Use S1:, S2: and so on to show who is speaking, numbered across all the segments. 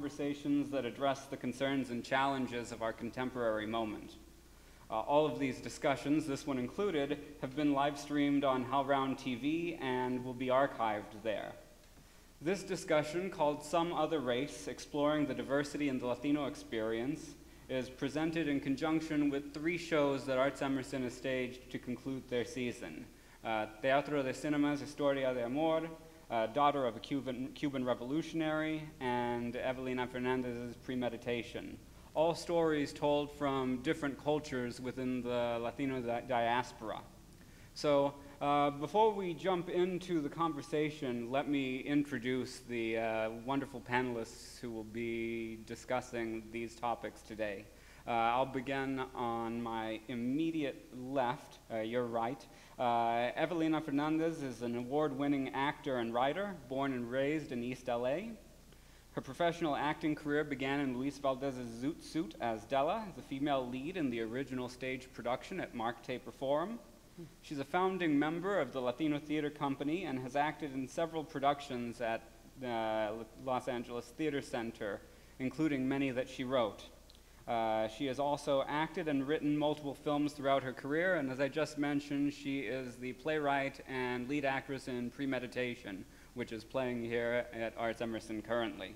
S1: conversations that address the concerns and challenges of our contemporary moment. All of these discussions, this one included, have been live streamed on HowlRound TV and will be archived there. This discussion, called Some Other Race, Exploring the Diversity in the Latino Experience, is presented in conjunction with 3 shows that ArtsEmerson has staged to conclude their season. Teatro de Cinema's Historia de Amor, Daughter of a Cuban Revolutionary, and Evelina Fernández's Premeditation. All stories told from different cultures within the Latino diaspora. So before we jump into the conversation, let me introduce the wonderful panelists who will be discussing these topics today. I'll begin on my immediate left, your right. Evelina Fernández is an award-winning actor and writer, born and raised in East LA. Her professional acting career began in Luis Valdez's Zoot Suit as Della, the female lead in the original stage production at Mark Taper Forum. She's a founding member of the Latino Theater Company and has acted in several productions at the Los Angeles Theater Center, including many that she wrote. She has also acted and written multiple films throughout her career, and as I just mentioned, she is the playwright and lead actress in Premeditation, which is playing here at ArtsEmerson currently.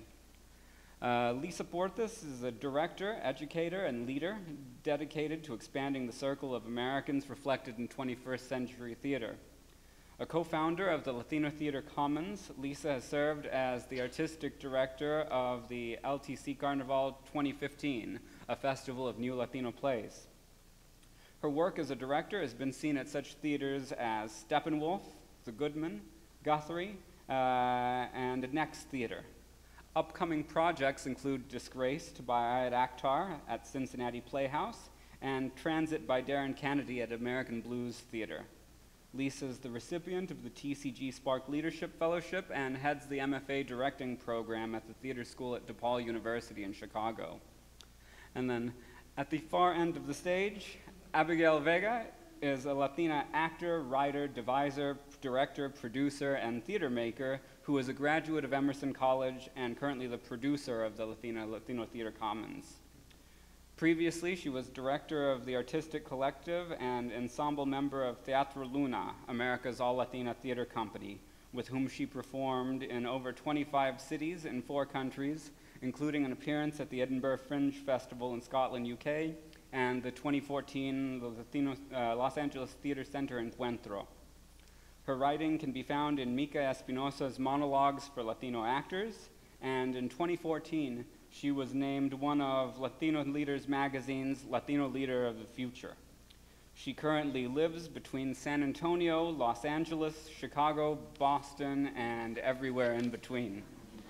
S1: Lisa Portes is a director, educator, and leader dedicated to expanding the circle of Americans reflected in 21st century theater. A co-founder of the Latino Theater Commons, Lisa has served as the artistic director of the LTC Carnival 2015, a festival of new Latino plays. Her work as a director has been seen at such theaters as Steppenwolf, The Goodman, Guthrie, and Next Theater. Upcoming projects include Disgraced by Ayad Akhtar at Cincinnati Playhouse and Transit by Darren Kennedy at American Blues Theater. Lisa is the recipient of the TCG Spark Leadership Fellowship and heads the MFA Directing Program at the Theater School at DePaul University in Chicago. And then at the far end of the stage, Abigail Vega is a Latina actor, writer, deviser, director, producer, and theater maker who is a graduate of Emerson College and currently the producer of the Latino Theater Commons. Previously, she was director of the Artistic Collective and ensemble member of Teatro Luna, America's all-Latina theater company, with whom she performed in over 25 cities in 4 countries, including an appearance at the Edinburgh Fringe Festival in Scotland, UK, and the 2014 Los Angeles Theater Center Encuentro. Her writing can be found in Mika Espinosa's Monologues for Latino Actors, and in 2014, she was named one of Latino Leaders magazine's Latino Leader of the Future. She currently lives between San Antonio, Los Angeles, Chicago, Boston, and everywhere in between.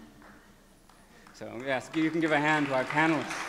S1: So yes, you can give a hand to our panelists.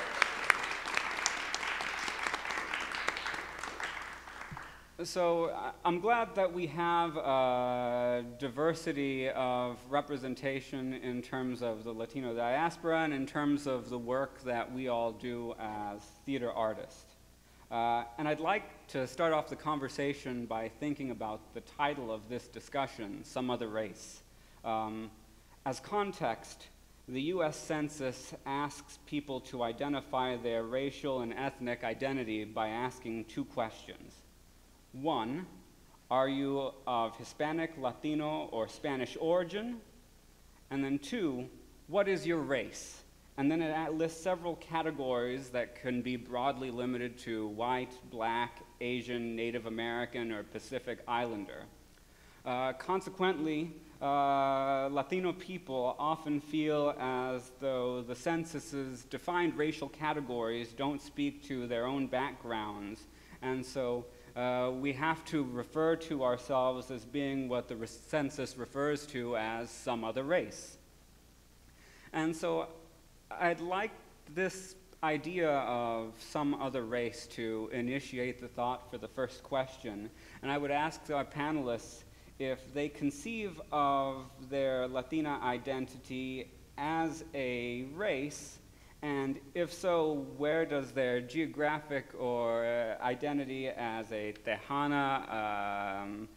S1: So I'm glad that we have a diversity of representation in terms of the Latino diaspora and in terms of the work that we all do as theater artists. And I'd like to start off the conversation by thinking about the title of this discussion, Some Other Race. As context, the US Census asks people to identify their racial and ethnic identity by asking 2 questions. 1, are you of Hispanic, Latino, or Spanish origin? And then 2, what is your race? And then it lists several categories that can be broadly limited to white, black, Asian, Native American, or Pacific Islander. Consequently, Latino people often feel as though the census's defined racial categories don't speak to their own backgrounds, and so we have to refer to ourselves as being what the census refers to as some other race. And so I'd like this idea of some other race to initiate the thought for the first question. And I would ask our panelists if they conceive of their Latina identity as a race, and if so, where does their geographic or identity as a Tejana,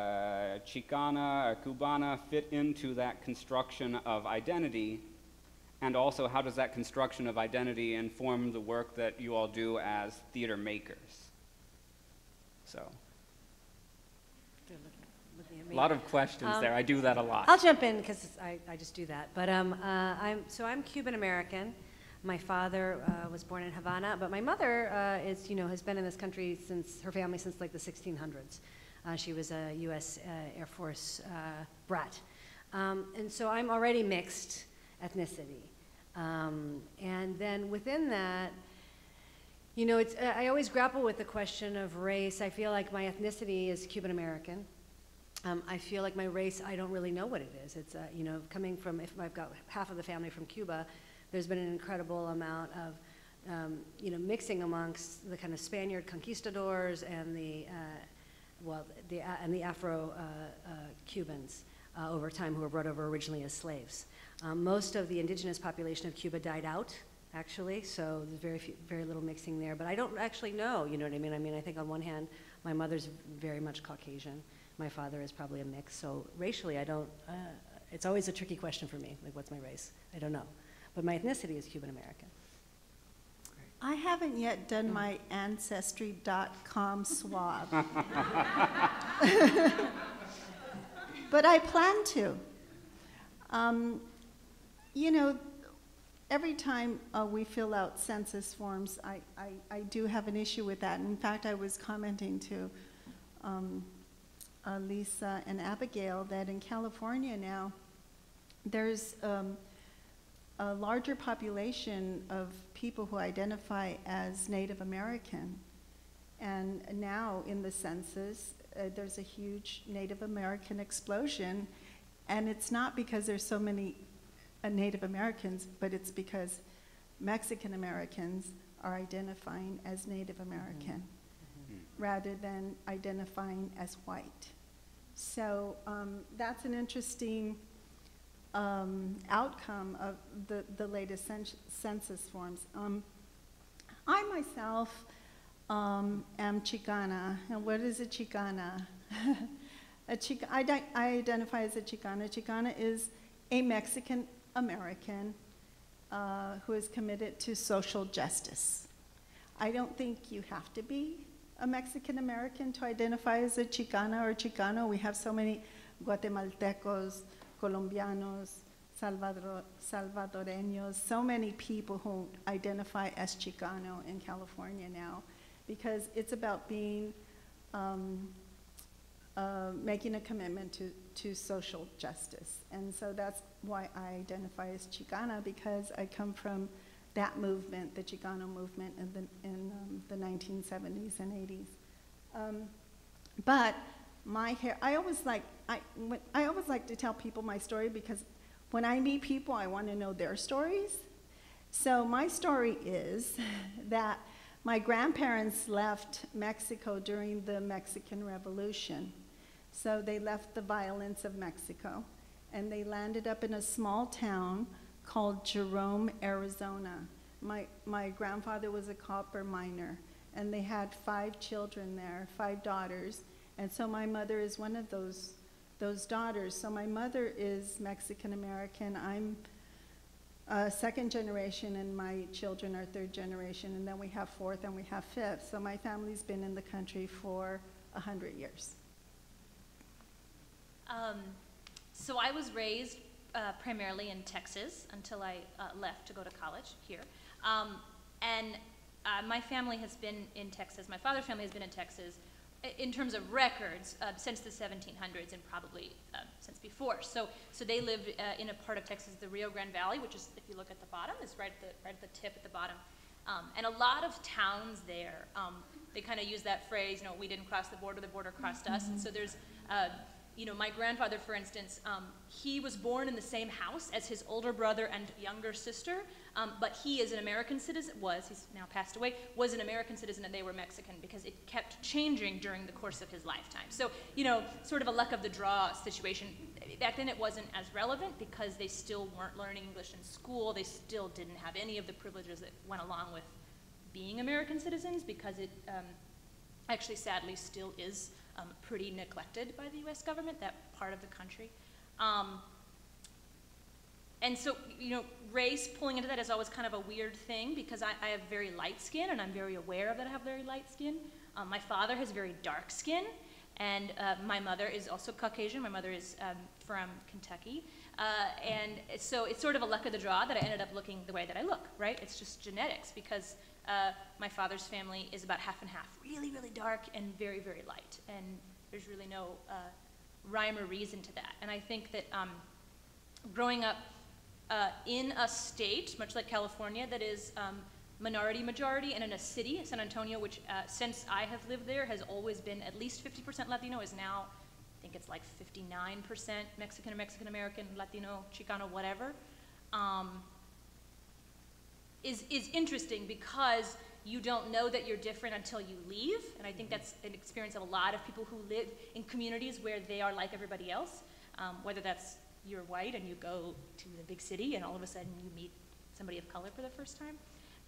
S1: Chicana, or Cubana fit into that construction of identity? And also, how does that construction of identity inform the work that you all do as theater makers? So, a lot of questions there. I do that a lot.
S2: I'll jump in because I just do that. But I'm Cuban American. My father was born in Havana, but my mother has been in this country since her family since like the 1600s. She was a US Air Force brat, and so I'm already mixed ethnicity. And then within that, I always grapple with the question of race. I feel like my ethnicity is Cuban American. I feel like my race, I don't really know what it is. It's, coming from, if I've got half of the family from Cuba, there's been an incredible amount of, mixing amongst the kind of Spaniard conquistadors and the Afro Cubans over time who were brought over originally as slaves. Most of the indigenous population of Cuba died out, actually, so there's very little mixing there. But I don't actually know, you know what I mean? I mean, I think on one hand, my mother's very much Caucasian. My father is probably a mix. So racially, I don't, it's always a tricky question for me, like what's my race? I don't know. But my ethnicity is Cuban American.
S3: I haven't yet done my Ancestry.com swab. But I plan to. Every time we fill out census forms, I do have an issue with that. In fact, I was commenting to Lisa and Abigail that in California now, there's a larger population of people who identify as Native American. And now in the census, there's a huge Native American explosion. And it's not because there's so many Native Americans, but it's because Mexican Americans are identifying as Native American rather than identifying as white. So that's an interesting outcome of the latest census forms. I myself am Chicana. And what is a Chicana? I identify as a Chicana. Chicana is a Mexican American who is committed to social justice. I don't think you have to be a Mexican American to identify as a Chicana or Chicano. We have so many Guatemaltecos, Colombianos, Salvadoreños, so many people who identify as Chicano in California now, because it's about being, making a commitment to social justice. And so that's why I identify as Chicana, because I come from that movement, the Chicano movement in the 1970s and 80s. But my hair, I always like to tell people my story, because when I meet people, I want to know their stories. So my story is that my grandparents left Mexico during the Mexican Revolution. So they left the violence of Mexico, and they landed up in a small town called Jerome, Arizona. My grandfather was a copper miner, and they had 5 children there, 5 daughters. And so my mother is one of those daughters. So my mother is Mexican American. I'm second generation, and my children are third generation, and then we have fourth and we have fifth. So my family's been in the country for 100 years.
S4: So I was raised primarily in Texas until I left to go to college here. My family has been in Texas. My father's family has been in Texas in terms of records since the 1700s, and probably since before. So they lived in a part of Texas, the Rio Grande Valley, which is, if you look at the bottom, is right at the tip at the bottom. And a lot of towns there, they kind of use that phrase, we didn't cross the border crossed us. And so there's, my grandfather, for instance, he was born in the same house as his older brother and younger sister, but he is an American citizen, he's now passed away, was an American citizen, and they were Mexican, because it kept changing during the course of his lifetime. So, sort of a luck of the draw situation. Back then it wasn't as relevant, because they still weren't learning English in school. They still didn't have any of the privileges that went along with being American citizens, because it actually sadly still is pretty neglected by the US government, that part of the country. and so, you know, race pulling into that is always kind of a weird thing because I have very light skin, and I'm very aware of that I have very light skin. My father has very dark skin, and my mother is also Caucasian. My mother is from Kentucky. And so it's sort of a luck of the draw that I ended up looking the way that I look, right? It's just genetics because my father's family is about half and half, really, really dark and very, very light. And there's really no rhyme or reason to that. And I think that growing up in a state, much like California, that is minority majority, and in a city, San Antonio, which since I have lived there has always been at least 50% Latino, is now, I think it's like 59% Mexican or Mexican-American, Latino, Chicano, whatever, is interesting because you don't know that you're different until you leave, and I think that's an experience of a lot of people who live in communities where they are like everybody else, whether that's you're white and you go to the big city and all of a sudden you meet somebody of color for the first time.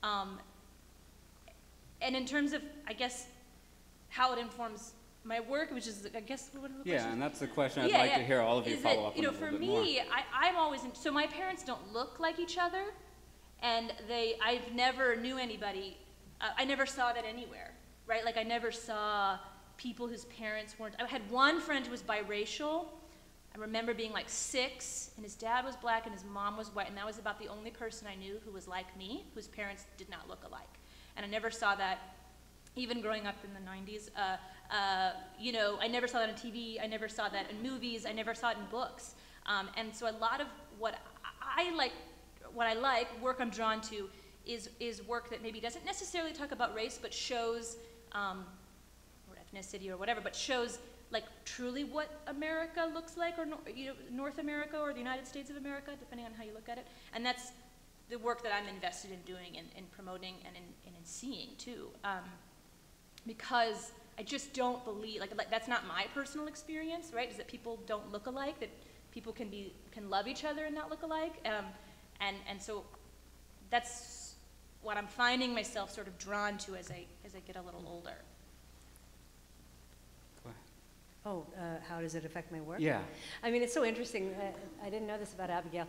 S4: And in terms of, I guess, how it informs my work, which is, I guess, what are the questions?
S1: Yeah, and that's the question I'd like to hear all of you follow up on.
S4: You know, for me, I'm always, so my parents don't look like each other, and I've never knew anybody, I never saw that anywhere, right? Like I never saw people whose parents weren't, I had one friend who was biracial. I remember being like 6, and his dad was black and his mom was white, and that was about the only person I knew who was like me, whose parents did not look alike. And I never saw that, even growing up in the 90s. You know, I never saw that on TV, I never saw that in movies, I never saw it in books. And so a lot of what I like, work I'm drawn to, is work that maybe doesn't necessarily talk about race, but shows, or ethnicity or whatever, but shows like truly what America looks like, or you know, North America or the United States of America, depending on how you look at it. And that's the work that I'm invested in doing and promoting and in seeing too. Because I just don't believe, like that's not my personal experience, right? Is that people don't look alike, that people can love each other and not look alike. And so that's what I'm finding myself sort of drawn to as I get a little older.
S2: Oh, how does it affect my work?
S1: Yeah.
S2: I mean, it's so interesting. I didn't know this about Abigail.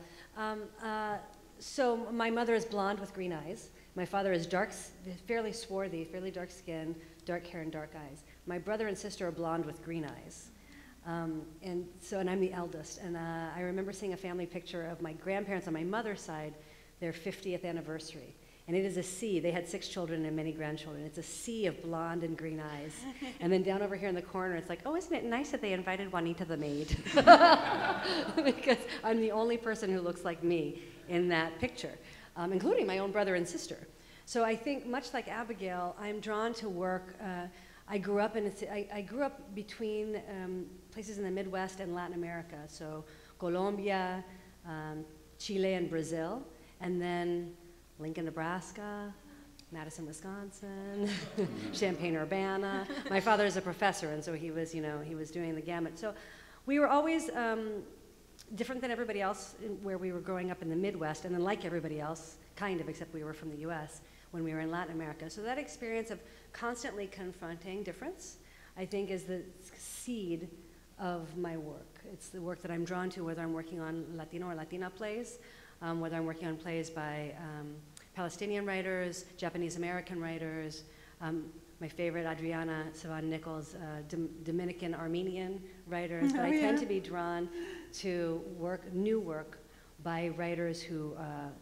S2: So my mother is blonde with green eyes. My father is dark, fairly swarthy, fairly dark skin, dark hair and dark eyes. My brother and sister are blonde with green eyes. And I'm the eldest. And I remember seeing a family picture of my grandparents on my mother's side, their 50th anniversary. And it is a sea. They had 6 children and many grandchildren. It's a sea of blonde and green eyes. And then down over here in the corner, it's like, oh, isn't it nice that they invited Juanita the maid? Because I'm the only person who looks like me in that picture, including my own brother and sister. So I think, much like Abigail, I'm drawn to work. I grew up between places in the Midwest and Latin America, so Colombia, Chile, and Brazil, and then Lincoln, Nebraska, Madison, Wisconsin, Champaign-Urbana. My father is a professor, and so he was doing the gamut. So we were always different than everybody else where we were growing up in the Midwest, and then like everybody else, kind of, except we were from the US when we were in Latin America. So that experience of constantly confronting difference, I think, is the seed of my work. It's the work that I'm drawn to, whether I'm working on Latino or Latina plays, whether I'm working on plays by Palestinian writers, Japanese-American writers, my favorite, Adriana Savan-Nichols, Dominican Armenian writers, but I tend to be drawn to new work by writers who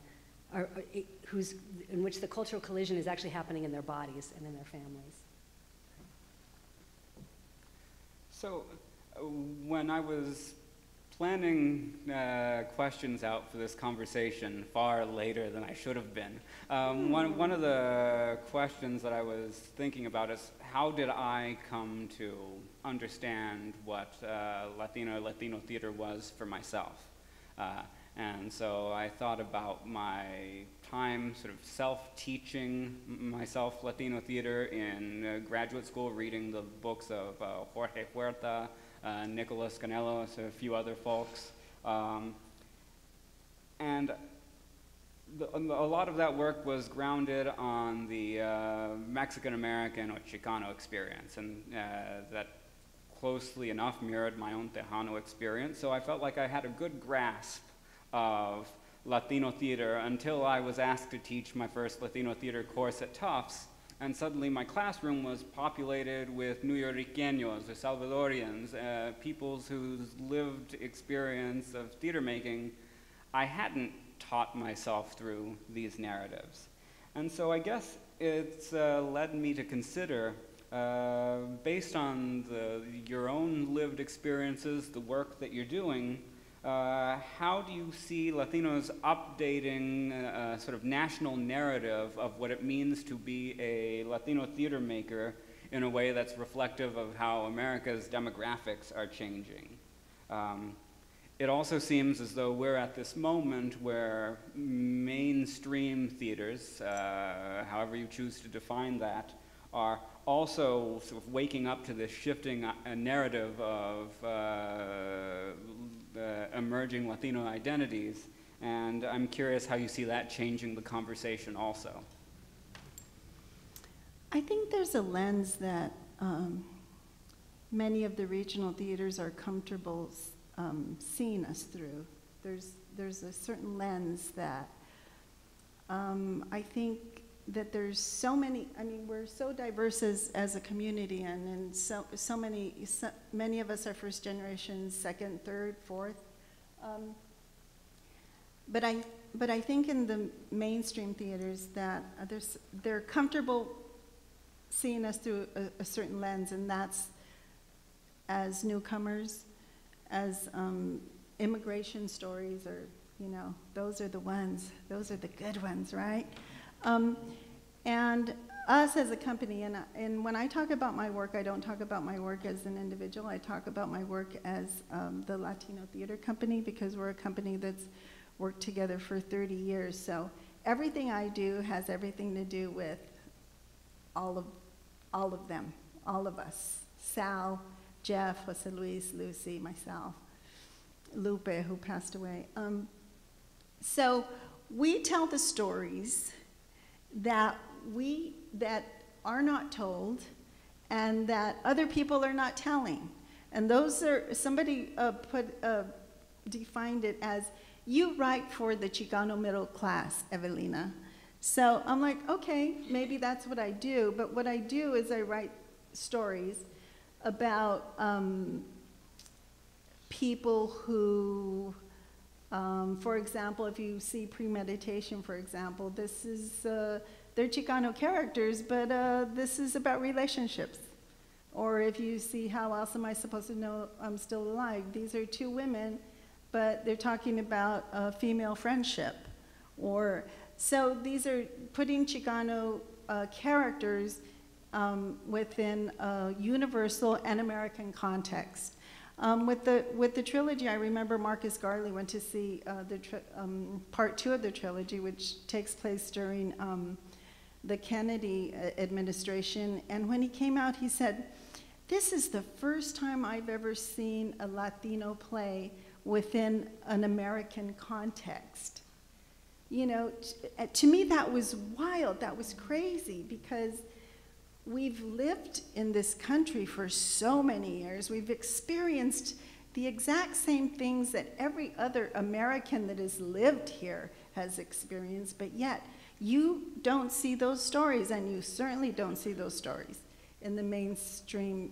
S2: in which the cultural collision is actually happening in their bodies and in their families. So
S1: when I was planning questions out for this conversation far later than I should have been, one of the questions that I was thinking about is how did I come to understand what Latino theater was for myself? And so I thought about my time sort of self-teaching myself Latino theater in graduate school, reading the books of Jorge Huerta, Nicholas Canelos, a few other folks. And a lot of that work was grounded on the Mexican-American or Chicano experience, and that closely enough mirrored my own Tejano experience, so I felt like I had a good grasp of Latino theater until I was asked to teach my first Latino theater course at Tufts, and suddenly my classroom was populated with Nuyoriqueños, or Salvadorians, peoples whose lived experience of theater making I hadn't taught myself through these narratives. And so I guess it's led me to consider, based on your own lived experiences, the work that you're doing, how do you see Latinos updating a sort of national narrative of what it means to be a Latino theater maker in a way that's reflective of how America's demographics are changing? It also seems as though we're at this moment where mainstream theaters, however you choose to define that, are also sort of waking up to this shifting narrative of emerging Latino identities, and I'm curious how you see that changing the conversation also.
S3: I think there's a lens that many of the regional theaters are comfortable seeing us through. There's a certain lens that I think that there's so many, I mean, we're so diverse as a community, and many of us are first generation, second, third, fourth. But I think in the mainstream theaters that they're comfortable seeing us through a certain lens, and that's as newcomers, as immigration stories, or, you know, those are the ones, those are the good ones, right? And us as a company, and when I talk about my work, I don't talk about my work as an individual, I talk about my work as the Latino Theater Company, because we're a company that's worked together for 30 years. So everything I do has everything to do with all of them, all of us. Sal, Jeff, Jose Luis, Lucy, myself, Lupe, who passed away. So we tell the stories that are not told and that other people are not telling. And those are, somebody defined it as, you write for the Chicano middle class, Evelina. So I'm like, okay, maybe that's what I do, but what I do is I write stories about people who, for example, if you see Premeditation, for example, this is, they're Chicano characters, but this is about relationships. Or if you see How Else Am I Supposed to Know I'm Still Alive, these are two women, but they're talking about female friendship. Or, so these are putting Chicano characters within a universal and American context. With the trilogy, I remember Marcus Garley went to see part 2 of the trilogy, which takes place during the Kennedy administration. And when he came out, he said, "This is the first time I've ever seen a Latino play within an American context." You know, to me that was wild, that was crazy, because we've lived in this country for so many years. We've experienced the exact same things that every other American that has lived here has experienced, but yet you don't see those stories, and you certainly don't see those stories in the mainstream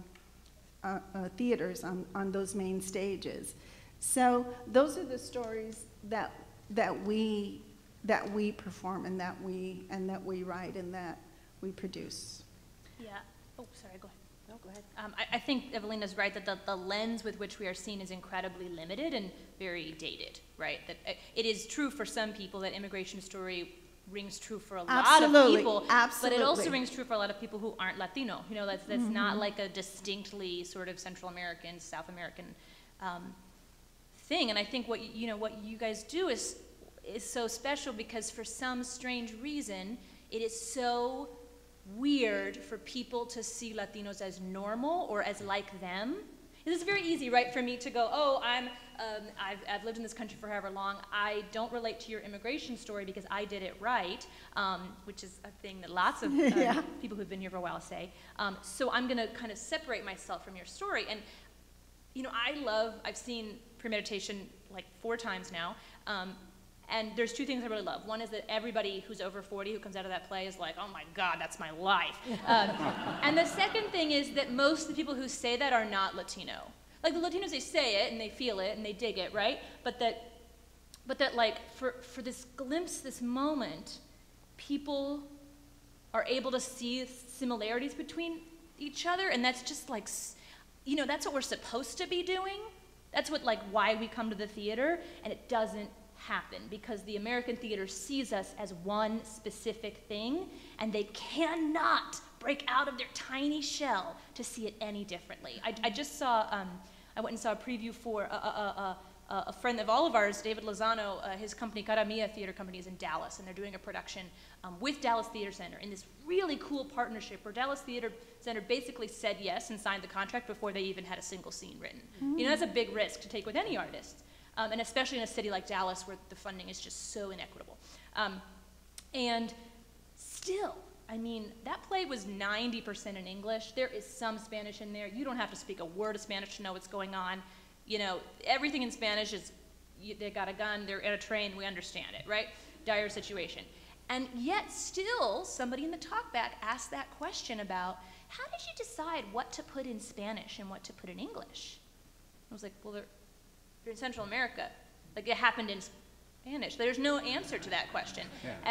S3: theaters on those main stages. So those are the stories that we perform, and that we write, and that we produce.
S4: Yeah. Oh, sorry, go ahead.
S2: No, go ahead.
S4: I think Evelina's right that the lens with which we are seen is incredibly limited and very dated, right? That it is true for some people that immigration story rings true for a lot of people, but it also rings true for a lot of people who aren't Latino. You know, that's not like a distinctly sort of Central American, South American thing. And I think what you guys do is so special, because for some strange reason, it is so weird for people to see Latinos as normal or as like them. It is very easy, right, for me to go, oh, I've lived in this country for however long. I don't relate to your immigration story because I did it right, which is a thing that lots of people who've been here for a while say. So I'm going to kind of separate myself from your story. And, you know, I've seen Premeditation like 4 times now. And there's two things I really love. One is that everybody who's over 40 who comes out of that play is like, oh my God, that's my life. And the second thing is that most of the people who say that are not Latino. Like the Latinos, they say it and they feel it and they dig it, right? But that like for this glimpse, this moment, people are able to see similarities between each other, and that's just like, you know, that's what we're supposed to be doing. That's what, like, why we come to the theater, and it doesn't happen because the American theater sees us as one specific thing, and they cannot break out of their tiny shell to see it any differently. I just saw, I went and saw a preview for a friend of all of ours, David Lozano. His company, Cara Mia Theater Company, is in Dallas, and they're doing a production with Dallas Theater Center in this really cool partnership where Dallas Theater Center basically said yes and signed the contract before they even had a single scene written. You know, that's a big risk to take with any artist, and especially in a city like Dallas where the funding is just so inequitable. And still, I mean, that play was 90% in English. There is some Spanish in there. You don't have to speak a word of Spanish to know what's going on. You know, everything in Spanish is, they got a gun, they're in a train, we understand it, right? Dire situation. And yet still, somebody in the talkback asked that question about, how did you decide what to put in Spanish and what to put in English? I was like, well, they're in Central America. Like, it happened in Spanish. There's no answer to that question. Yeah.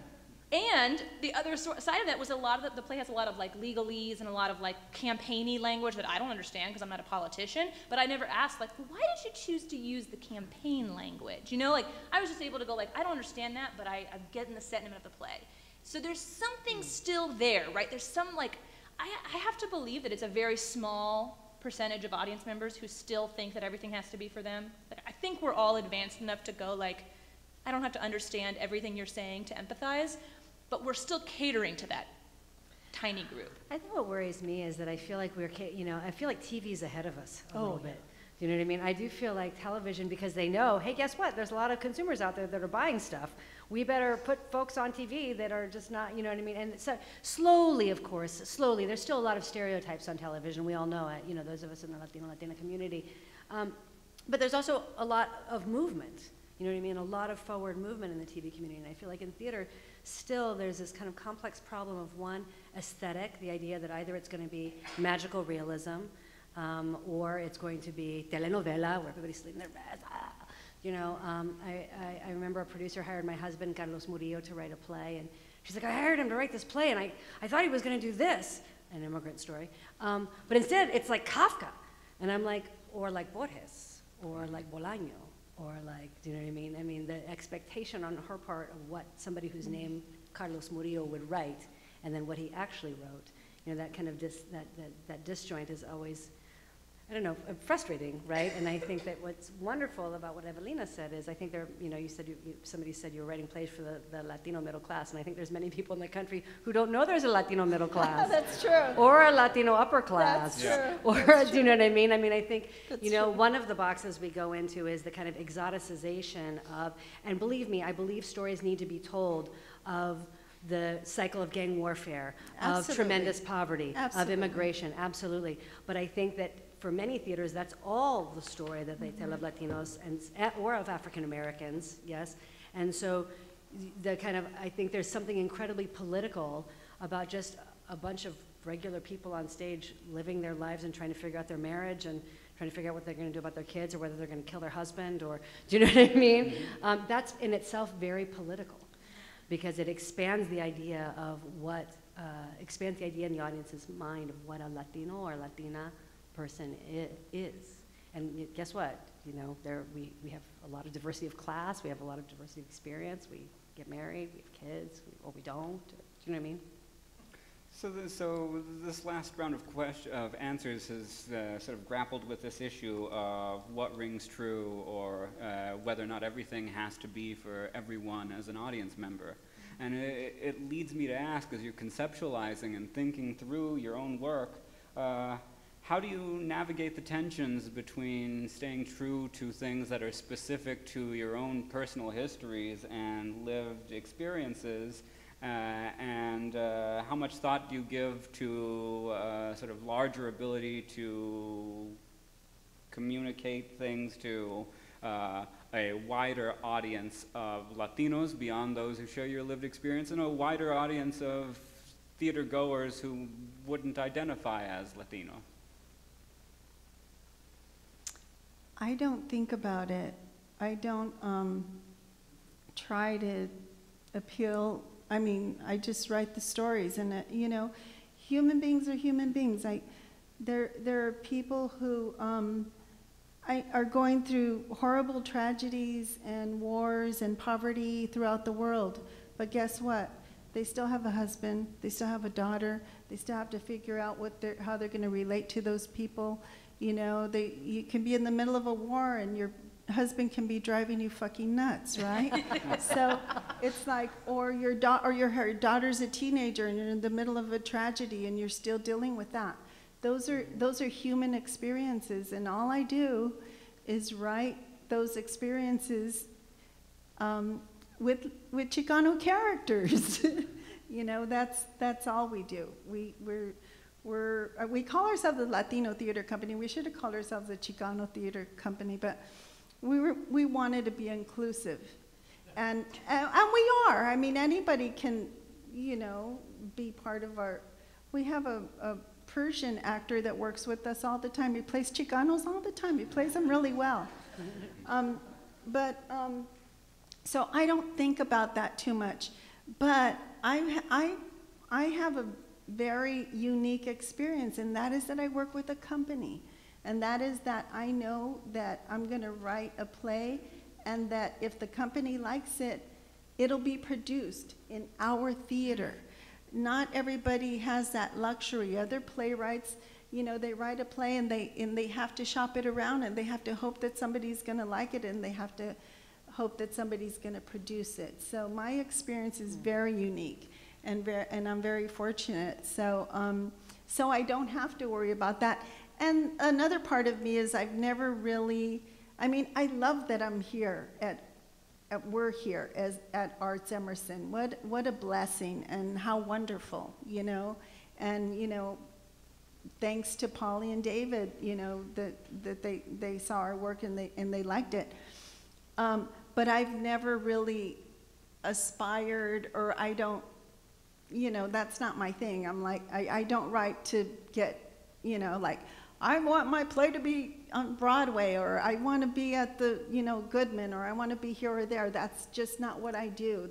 S4: And the other side of that was a lot of the play has a lot of like legalese and a lot of like campaigny language that I don't understand because I'm not a politician, but I never asked like, well, why did you choose to use the campaign language? You know, like I was just able to go like, I don't understand that, but I get in the sentiment of the play. So there's something still there, right? There's some like, I have to believe that it's a very small percentage of audience members who still think that everything has to be for them. Like, I think we're all advanced enough to go like, I don't have to understand everything you're saying to empathize, but we're still catering to that tiny group.
S2: I think what worries me is that I feel like I feel like TV's ahead of us a little bit. Do you know what I mean? I do feel like television, because they know, hey, guess what? There's a lot of consumers out there that are buying stuff. We better put folks on TV that are just not, you know what I mean? And so slowly, of course, there's still a lot of stereotypes on television. We all know it, you know, those of us in the Latina community. But there's also a lot of movement, you know what I mean? A lot of forward movement in the TV community. And I feel like in theater, still there's this kind of complex problem of one, aesthetic, the idea that either it's going to be magical realism or it's going to be telenovela where everybody's sleeping their beds. You know, I remember a producer hired my husband, Carlos Murillo, to write a play, and she's like, I hired him to write this play, and I thought he was going to do this, an immigrant story, but instead it's like Kafka, and I'm like, or like Borges, or like Bolaño, or like, do you know what I mean? I mean, the expectation on her part of what somebody whose name Carlos Murillo would write, and then what he actually wrote, you know, that kind of that disjoint is always, I don't know, frustrating, right? And I think that what's wonderful about what Evelina said is, I think there, you know, you said somebody said you were writing plays for the Latino middle class, and I think there's many people in the country who don't know there's a Latino middle class.
S3: That's true.
S2: Or a Latino upper class.
S3: That's true.
S2: Or,
S3: That's
S2: do you know what I mean? I mean, I think,
S3: That's
S2: you know,
S3: true.
S2: one of the boxes we go into is the kind of exoticization of, and believe me, I believe stories need to be told of the cycle of gang warfare,
S3: Absolutely.
S2: of tremendous poverty,
S3: Absolutely.
S2: of immigration, absolutely. But I think that for many theaters, that's all the story that they tell of Latinos or of African Americans, yes. And so the kind of, I think there's something incredibly political about just a bunch of regular people on stage living their lives and trying to figure out their marriage and trying to figure out what they're going to do about their kids or whether they're going to kill their husband, or, do you know what I mean? That's in itself very political, because it expands the idea of what, expands the idea in the audience's mind of what a Latino or Latina person is. And guess what? You know, we have a lot of diversity of class, we have a lot of diversity of experience, we get married, we have kids, or we don't. Do you know what I mean?
S1: So this last round of answers has sort of grappled with this issue of what rings true, or whether or not everything has to be for everyone as an audience member. And it leads me to ask, as you're conceptualizing and thinking through your own work, how do you navigate the tensions between staying true to things that are specific to your own personal histories and lived experiences, and how much thought do you give to sort of larger ability to communicate things to a wider audience of Latinos beyond those who share your lived experience, and a wider audience of theater goers who wouldn't identify as Latino?
S3: I don't think about it. I don't try to appeal. I mean, I just write the stories, and you know, human beings are human beings. There are people who are going through horrible tragedies and wars and poverty throughout the world. But guess what? They still have a husband. They still have a daughter. They still have to figure out how they're going to relate to those people. You know, you can be in the middle of a war and your husband can be driving you fucking nuts, right? So it's like, or your daughter's a teenager and you're in the middle of a tragedy and you're still dealing with that. Those are human experiences, and all I do is write those experiences with Chicano characters. You know, that's all we do. We call ourselves the Latino Theater Company. We should have called ourselves the Chicano Theater Company, but we wanted to be inclusive, and we are. I mean, anybody can, you know, be part of our. We have a Persian actor that works with us all the time. He plays Chicanos all the time. He plays them really well. So I don't think about that too much, but I have a very unique experience, and that is that I work with a company, and that is that I know that I'm going to write a play, and that if the company likes it, it'll be produced in our theater. Not everybody has that luxury. Other playwrights, you know, they write a play and they have to shop it around, and they have to hope that somebody's going to like it, and they have to hope that somebody's going to produce it. So my experience is very unique, and I'm very fortunate. So I don't have to worry about that. And another part of me is I've never really, I mean, I love that I'm here we're here at ArtsEmerson. What a blessing, and how wonderful, you know. And, you know, thanks to Polly and David, you know, that they saw our work and they liked it. But I've never really aspired, or I don't, you know, that's not my thing. I'm like, I don't write to get, you know, like, I want my play to be on Broadway, or I want to be at the, you know, Goodman, or I want to be here or there. That's just not what I do.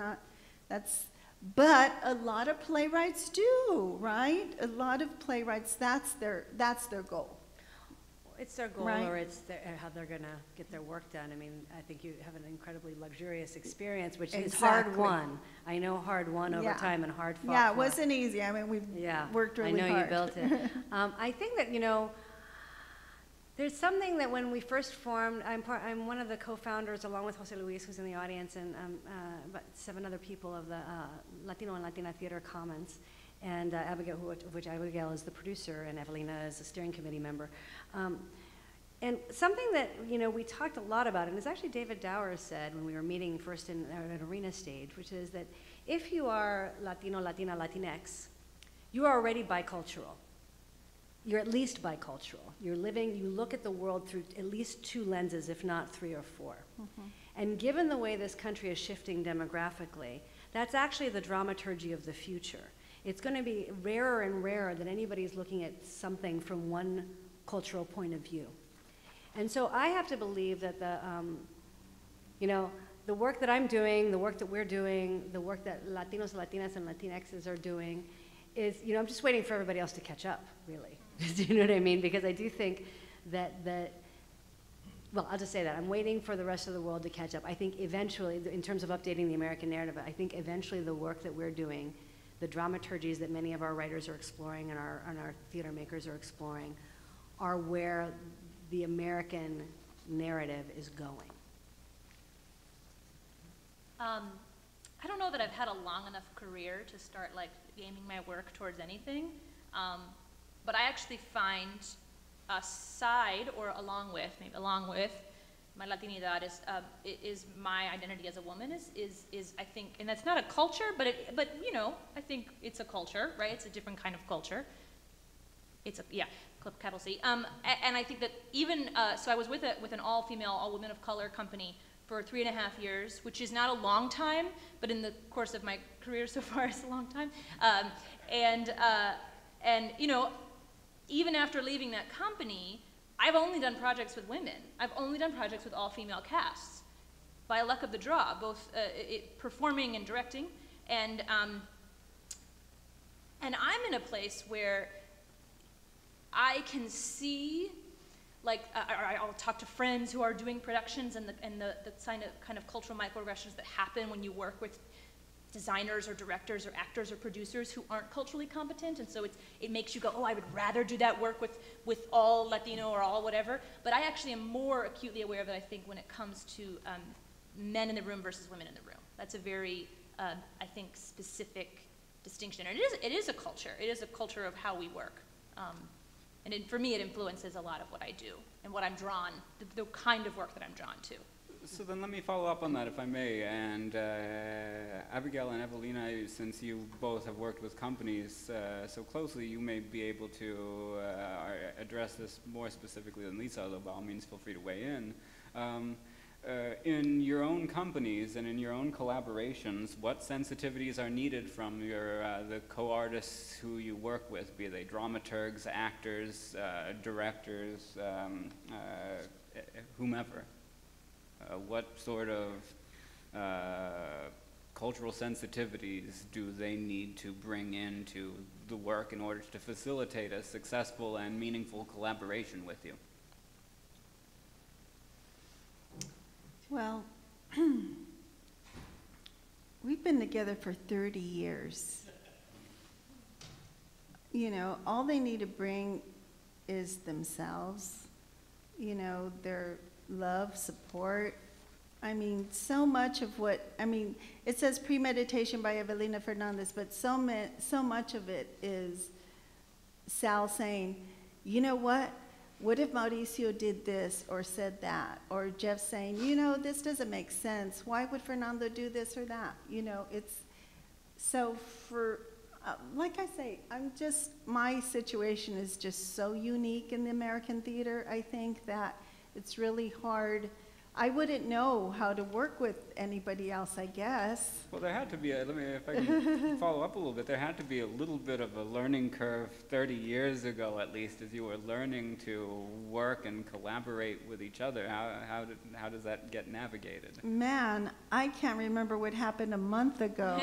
S3: But a lot of playwrights do, right? A lot of playwrights, that's their goal.
S2: It's their goal,
S3: Right.
S2: or it's how they're going to get their work done. I mean, I think you have an incredibly luxurious experience, which is hard won. I know hard won over time and hard fought.
S3: Yeah, it wasn't easy. I mean, we've worked really hard.
S2: I know you built it. I think that, you know, there's something that when we first formed, I'm one of the co-founders, along with Jose Luis, who's in the audience, and about 7 other people of the Latino and Latina Theater Commons, and Abigail, which Abigail is the producer, and Evelina is a steering committee member. And something that, you know, we talked a lot about, and it's actually David Dower said when we were meeting first in an arena stage, which is that if you are Latino, Latina, Latinx, you are already bicultural. You're at least bicultural. You look at the world through at least 2 lenses, if not 3 or 4. Mm-hmm. And given the way this country is shifting demographically, that's actually the dramaturgy of the future. It's going to be rarer and rarer that anybody's looking at something from one cultural point of view. And so I have to believe that you know, the work that I'm doing, the work that we're doing, the work that Latinos, Latinas, and Latinxes are doing is, you know, I'm just waiting for everybody else to catch up, really. Do you know what I mean? Because I do think that well, I'll just say that. I'm waiting for the rest of the world to catch up. I think eventually, in terms of updating the American narrative, I think eventually the work that we're doing, the dramaturgies that many of our writers are exploring and our theater makers are exploring, are where the American narrative is going.
S4: I don't know that I've had a long enough career to start like aiming my work towards anything, but I actually find aside or along with my Latinidad is my identity as a woman is I think, and that's not a culture, but you know, I think it's a culture, right? It's a different kind of culture. It's a, yeah, capital C. And I think that even, so I was with an all-female, all-women of color company for 3.5 years, which is not a long time, but in the course of my career so far, it's a long time. And you know, even after leaving that company, I've only done projects with women. I've only done projects with all-female casts, by luck of the draw, both performing and directing. And I'm in a place where I can see, like, I'll talk to friends who are doing productions and the kind of cultural microaggressions that happen when you work with designers or directors or actors or producers who aren't culturally competent, and so it makes you go, oh, I would rather do that work with all Latino or all whatever. But I actually am more acutely aware of it, I think, when it comes to men in the room versus women in the room. That's a very, I think, specific distinction. And it is a culture. It is a culture of how we work. For me, it influences a lot of what I do and what I'm drawn, the kind of work that I'm drawn to.
S1: So then let me follow up on that, if I may. And Abigail and Evelina, since you both have worked with companies so closely, you may be able to address this more specifically than Lisa, although by all means feel free to weigh in. In your own companies and in your own collaborations, what sensitivities are needed from the co-artists who you work with, be they dramaturgs, actors, directors, whomever? What sort of cultural sensitivities do they need to bring into the work in order to facilitate a successful and meaningful collaboration with you?
S3: Well, we've been together for 30 years. You know, all they need to bring is themselves, you know, their love, support. I mean, so much of what, I mean, it says premeditation by Evelina Fernández, but so much of it is Sal saying, you know what? What if Mauricio did this or said that? Or Jeff saying, you know, this doesn't make sense. Why would Fernando do this or that? You know, it's, so for, like I say, my situation is just so unique in the American theater, I think, that it's really hard. I wouldn't know how to work with anybody else, I guess.
S1: Well, there had to be, if I can follow up a little bit, there had to be a little bit of a learning curve 30 years ago, at least, as you were learning to work and collaborate with each other. How does that get navigated?
S3: Man, I can't remember what happened a month ago.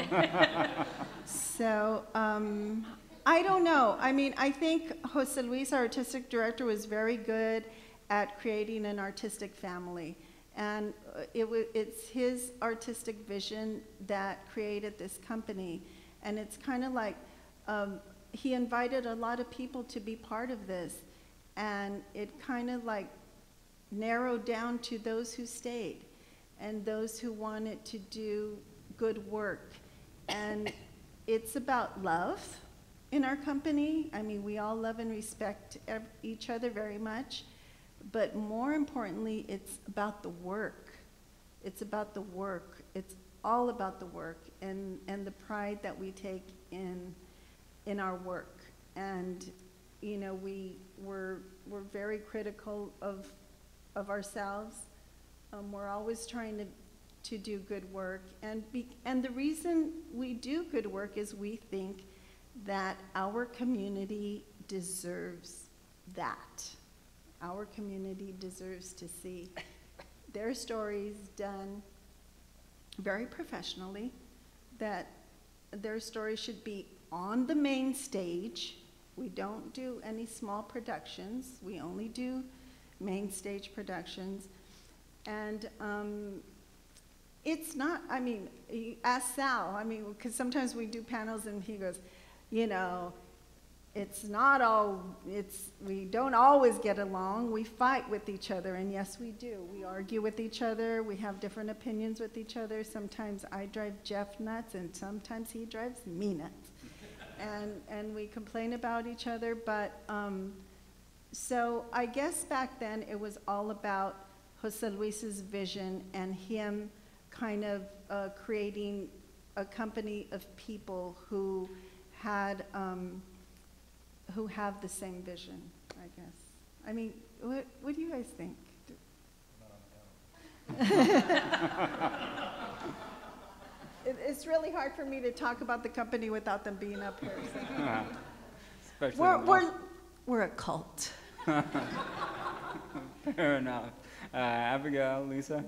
S3: So, I don't know. I mean, I think Jose Luis, our artistic director, was very good at creating an artistic family. And it's his artistic vision that created this company. And it's kind of like, he invited a lot of people to be part of this. And it kind of like narrowed down to those who stayed and those who wanted to do good work. And it's about love in our company. I mean, we all love and respect each other very much. But more importantly, it's about the work. It's about the work. It's all about the work and the pride that we take in our work. And you know, we're very critical of ourselves. We're always trying to do good work. And the reason we do good work is we think that our community deserves that. Our community deserves to see their stories done very professionally, that their stories should be on the main stage. We don't do any small productions. We only do main stage productions. And it's not, I mean, ask Sal, I mean, because sometimes we do panels and he goes, you know, it's not all, we don't always get along. We fight with each other, and yes, we do. We argue with each other. We have different opinions with each other. Sometimes I drive Jeff nuts, and sometimes he drives me nuts. And we complain about each other, but so I guess back then it was all about Jose Luis's vision and him kind of creating a company of people who had who have the same vision, I guess. I mean, what do you guys think? It's really hard for me to talk about the company without them being up here. So. We're a cult.
S1: Fair enough. Abigail, Lisa?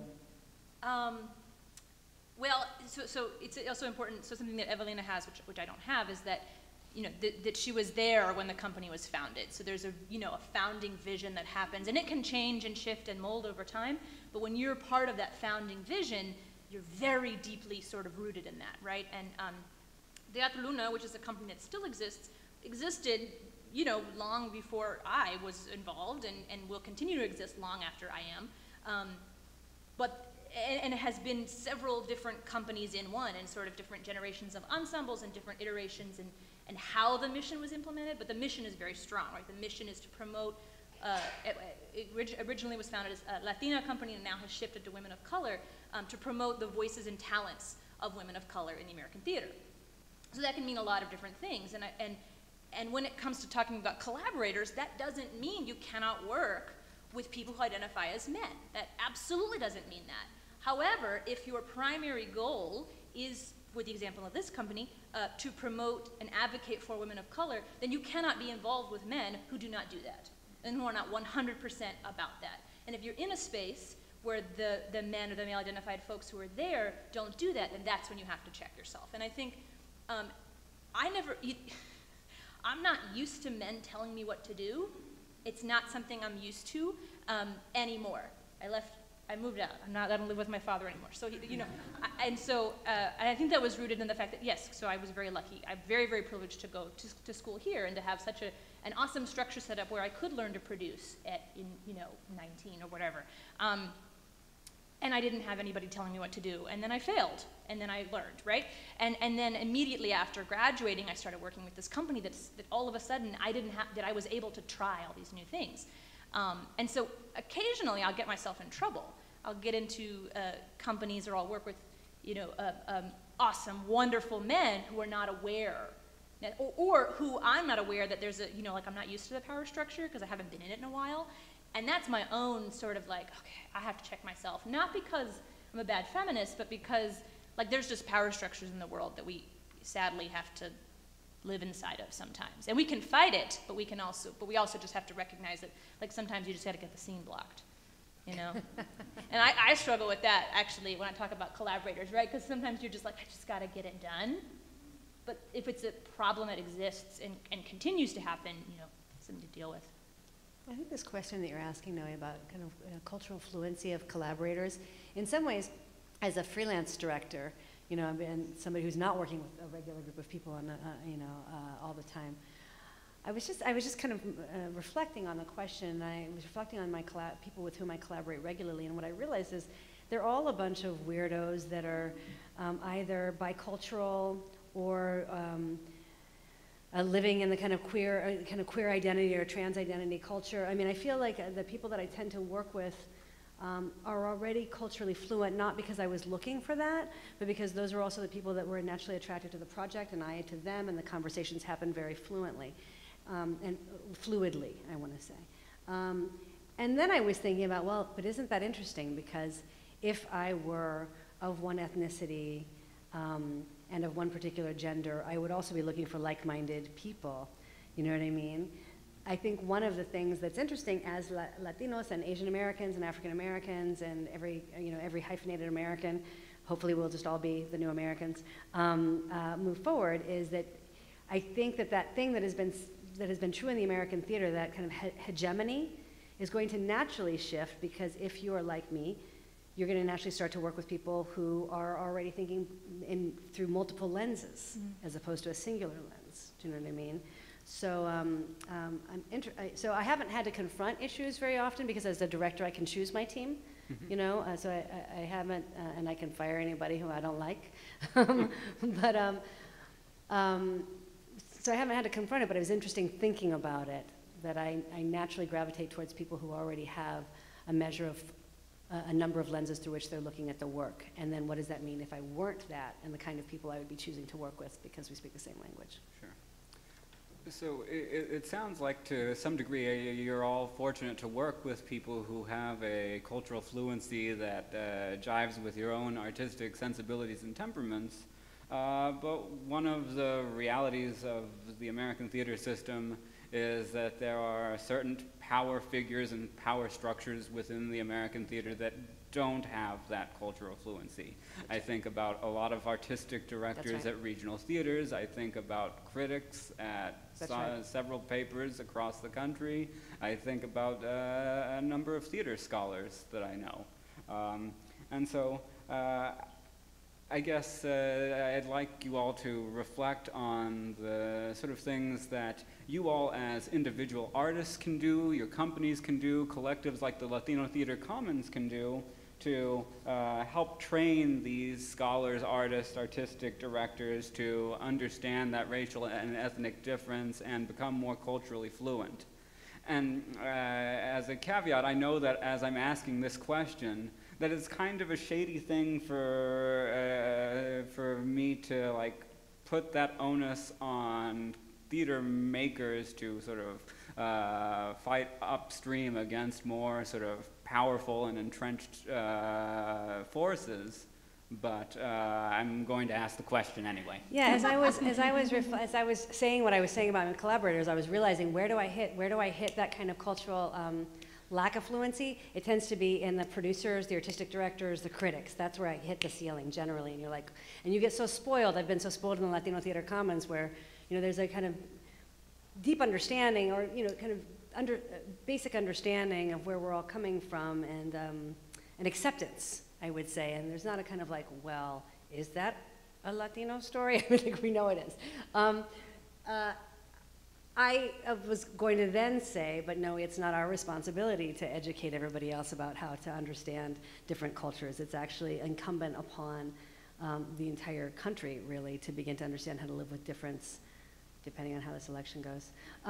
S4: Well, so it's also important, so something that Evelina has, which I don't have, is that, you know, that she was there when the company was founded. So there's a founding vision that happens, and it can change and shift and mold over time, but when you're part of that founding vision, you're very deeply sort of rooted in that, right? And Teatro Luna, which is a company that still existed, you know, long before I was involved, and will continue to exist long after I am. And it has been several different companies in one, and sort of different generations of ensembles and different iterations and how the mission was implemented, but the mission is very strong, right? The mission is to promote, it originally was founded as a Latina company and now has shifted to women of color, to promote the voices and talents of women of color in the American theater. So that can mean a lot of different things, and when it comes to talking about collaborators, that doesn't mean you cannot work with people who identify as men. That absolutely doesn't mean that. However, if your primary goal is, with the example of this company, to promote and advocate for women of color, then you cannot be involved with men who do not do that, and who are not 100% about that. And if you're in a space where the men or the male-identified folks who are there don't do that, then that's when you have to check yourself. And I think I'm not used to men telling me what to do. It's not something I'm used to anymore. I moved out. I don't live with my father anymore. So, and I think that was rooted in the fact that, yes, so I was very lucky. I'm very, very privileged to go to school here and to have such an awesome structure set up where I could learn to produce at 19 or whatever. And I didn't have anybody telling me what to do. And then I failed, and then I learned, right? And then immediately after graduating, I started working with this company that all of a sudden I was able to try all these new things. And so occasionally I'll get myself in trouble. I'll get into companies, or I'll work with, awesome, wonderful men who are not aware, or who I'm not aware that there's I'm not used to the power structure because I haven't been in it in a while. And that's my own sort of like, okay, I have to check myself. Not because I'm a bad feminist, but because there's just power structures in the world that we sadly have to live inside of sometimes. And we can fight it, but we also just have to recognize that sometimes you just got to get the scene blocked, And I struggle with that actually when I talk about collaborators, right? Because sometimes you're just like, I just got to get it done. But if it's a problem that exists and continues to happen, something to deal with.
S2: I think this question that you're asking, Noe, about kind of cultural fluency of collaborators, in some ways, as a freelance director, and somebody who's not working with a regular group of people on, all the time, I was just kind of reflecting on the question. I was reflecting on my people with whom I collaborate regularly, and what I realized is they're all a bunch of weirdos that are either bicultural or living in the kind of queer identity or trans identity culture. I mean, I feel like the people that I tend to work with are already culturally fluent, not because I was looking for that, but because those are also the people that were naturally attracted to the project, and I to them, and the conversations happen very fluently, and fluidly, I want to say. And then I was thinking about, well, but isn't that interesting? Because if I were of one ethnicity, and of one particular gender, I would also be looking for like-minded people. You know what I mean? I think one of the things that's interesting as Latinos and Asian Americans and African Americans and every hyphenated American, hopefully we'll just all be the new Americans, move forward, is that I think that thing that has been true in the American theater, that kind of hegemony, is going to naturally shift, because if you are like me, you're going to naturally start to work with people who are already thinking through multiple lenses, as opposed to a singular lens. Do you know what I mean? So, so I haven't had to confront issues very often, because as a director I can choose my team. So I haven't, and I can fire anybody who I don't like. So I haven't had to confront it, but it was interesting thinking about it, that I naturally gravitate towards people who already have a measure of a number of lenses through which they're looking at the work. And then what does that mean if I weren't that, and the kind of people I would be choosing to work with because we speak the same language?
S1: Sure. So it sounds like to some degree you're all fortunate to work with people who have a cultural fluency that jives with your own artistic sensibilities and temperaments. But one of the realities of the American theater system is that there are certain power figures and power structures within the American theater that don't have that cultural fluency. I think about a lot of artistic directors at regional theaters. I think about critics at several papers across the country. I think about a number of theater scholars that I know. And so I guess I'd like you all to reflect on the sort of things that you all as individual artists can do, your companies can do, collectives like the Latino Theater Commons can do to help train these scholars, artists, artistic directors to understand that racial and ethnic difference and become more culturally fluent. And as a caveat, I know that as I'm asking this question, that it's kind of a shady thing for me to like put that onus on theater makers to sort of fight upstream against more sort of powerful and entrenched forces. But I'm going to ask the question anyway.
S2: Yeah, as I was saying what I was saying about my collaborators, I was realizing where do I hit that kind of cultural lack of fluency? It tends to be in the producers, the artistic directors, the critics. That's where I hit the ceiling generally, and you're like, and you get so spoiled. I've been so spoiled in the Latino Theater Commons where, you know, there's a kind of deep understanding, or you know, kind of basic understanding of where we're all coming from, and acceptance, I would say. And there's not a kind of like, well, is that a Latino story? I think we know it is. I was going to then say, but no, it's not our responsibility to educate everybody else about how to understand different cultures. It's actually incumbent upon the entire country, really, to begin to understand how to live with difference, depending on how this election goes.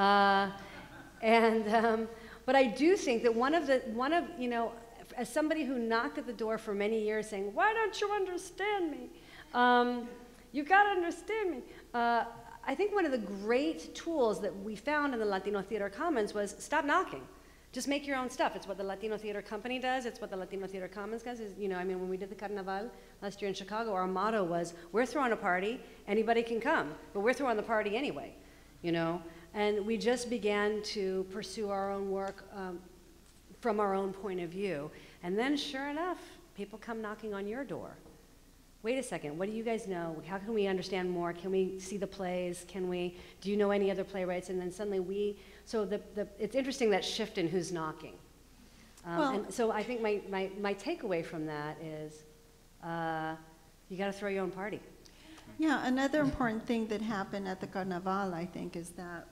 S2: But I do think that one of you know, as somebody who knocked at the door for many years saying, why don't you understand me? You gotta understand me. I think one of the great tools that we found in the Latino Theater Commons was stop knocking. Just make your own stuff. It's what the Latino Theater Company does. It's what the Latino Theater Commons does. You know, I mean, when we did the Carnaval last year in Chicago, our motto was, we're throwing a party, anybody can come, but we're throwing the party anyway, you know? And we just began to pursue our own work from our own point of view. And then, sure enough, people come knocking on your door. Wait a second, what do you guys know? How can we understand more? Can we see the plays? Do you know any other playwrights? And then suddenly it's interesting, that shift in who's knocking. And so I think my takeaway from that is you gotta throw your own party.
S3: Yeah, another important thing that happened at the Carnaval, I think, is that,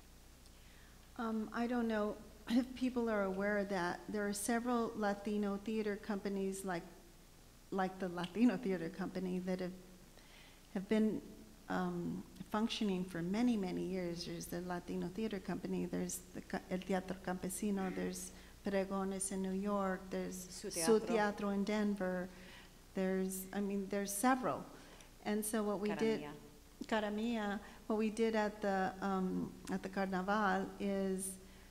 S3: I don't know if people are aware that there are several Latino theater companies like the Latino Theater Company that have been functioning for many, many years. There's the Latino Theater Company, there's El Teatro Campesino, there's Pregones in New York, there's Su Teatro in Denver, there's several. And so what we did, Cara Mia, what we did at the Carnaval is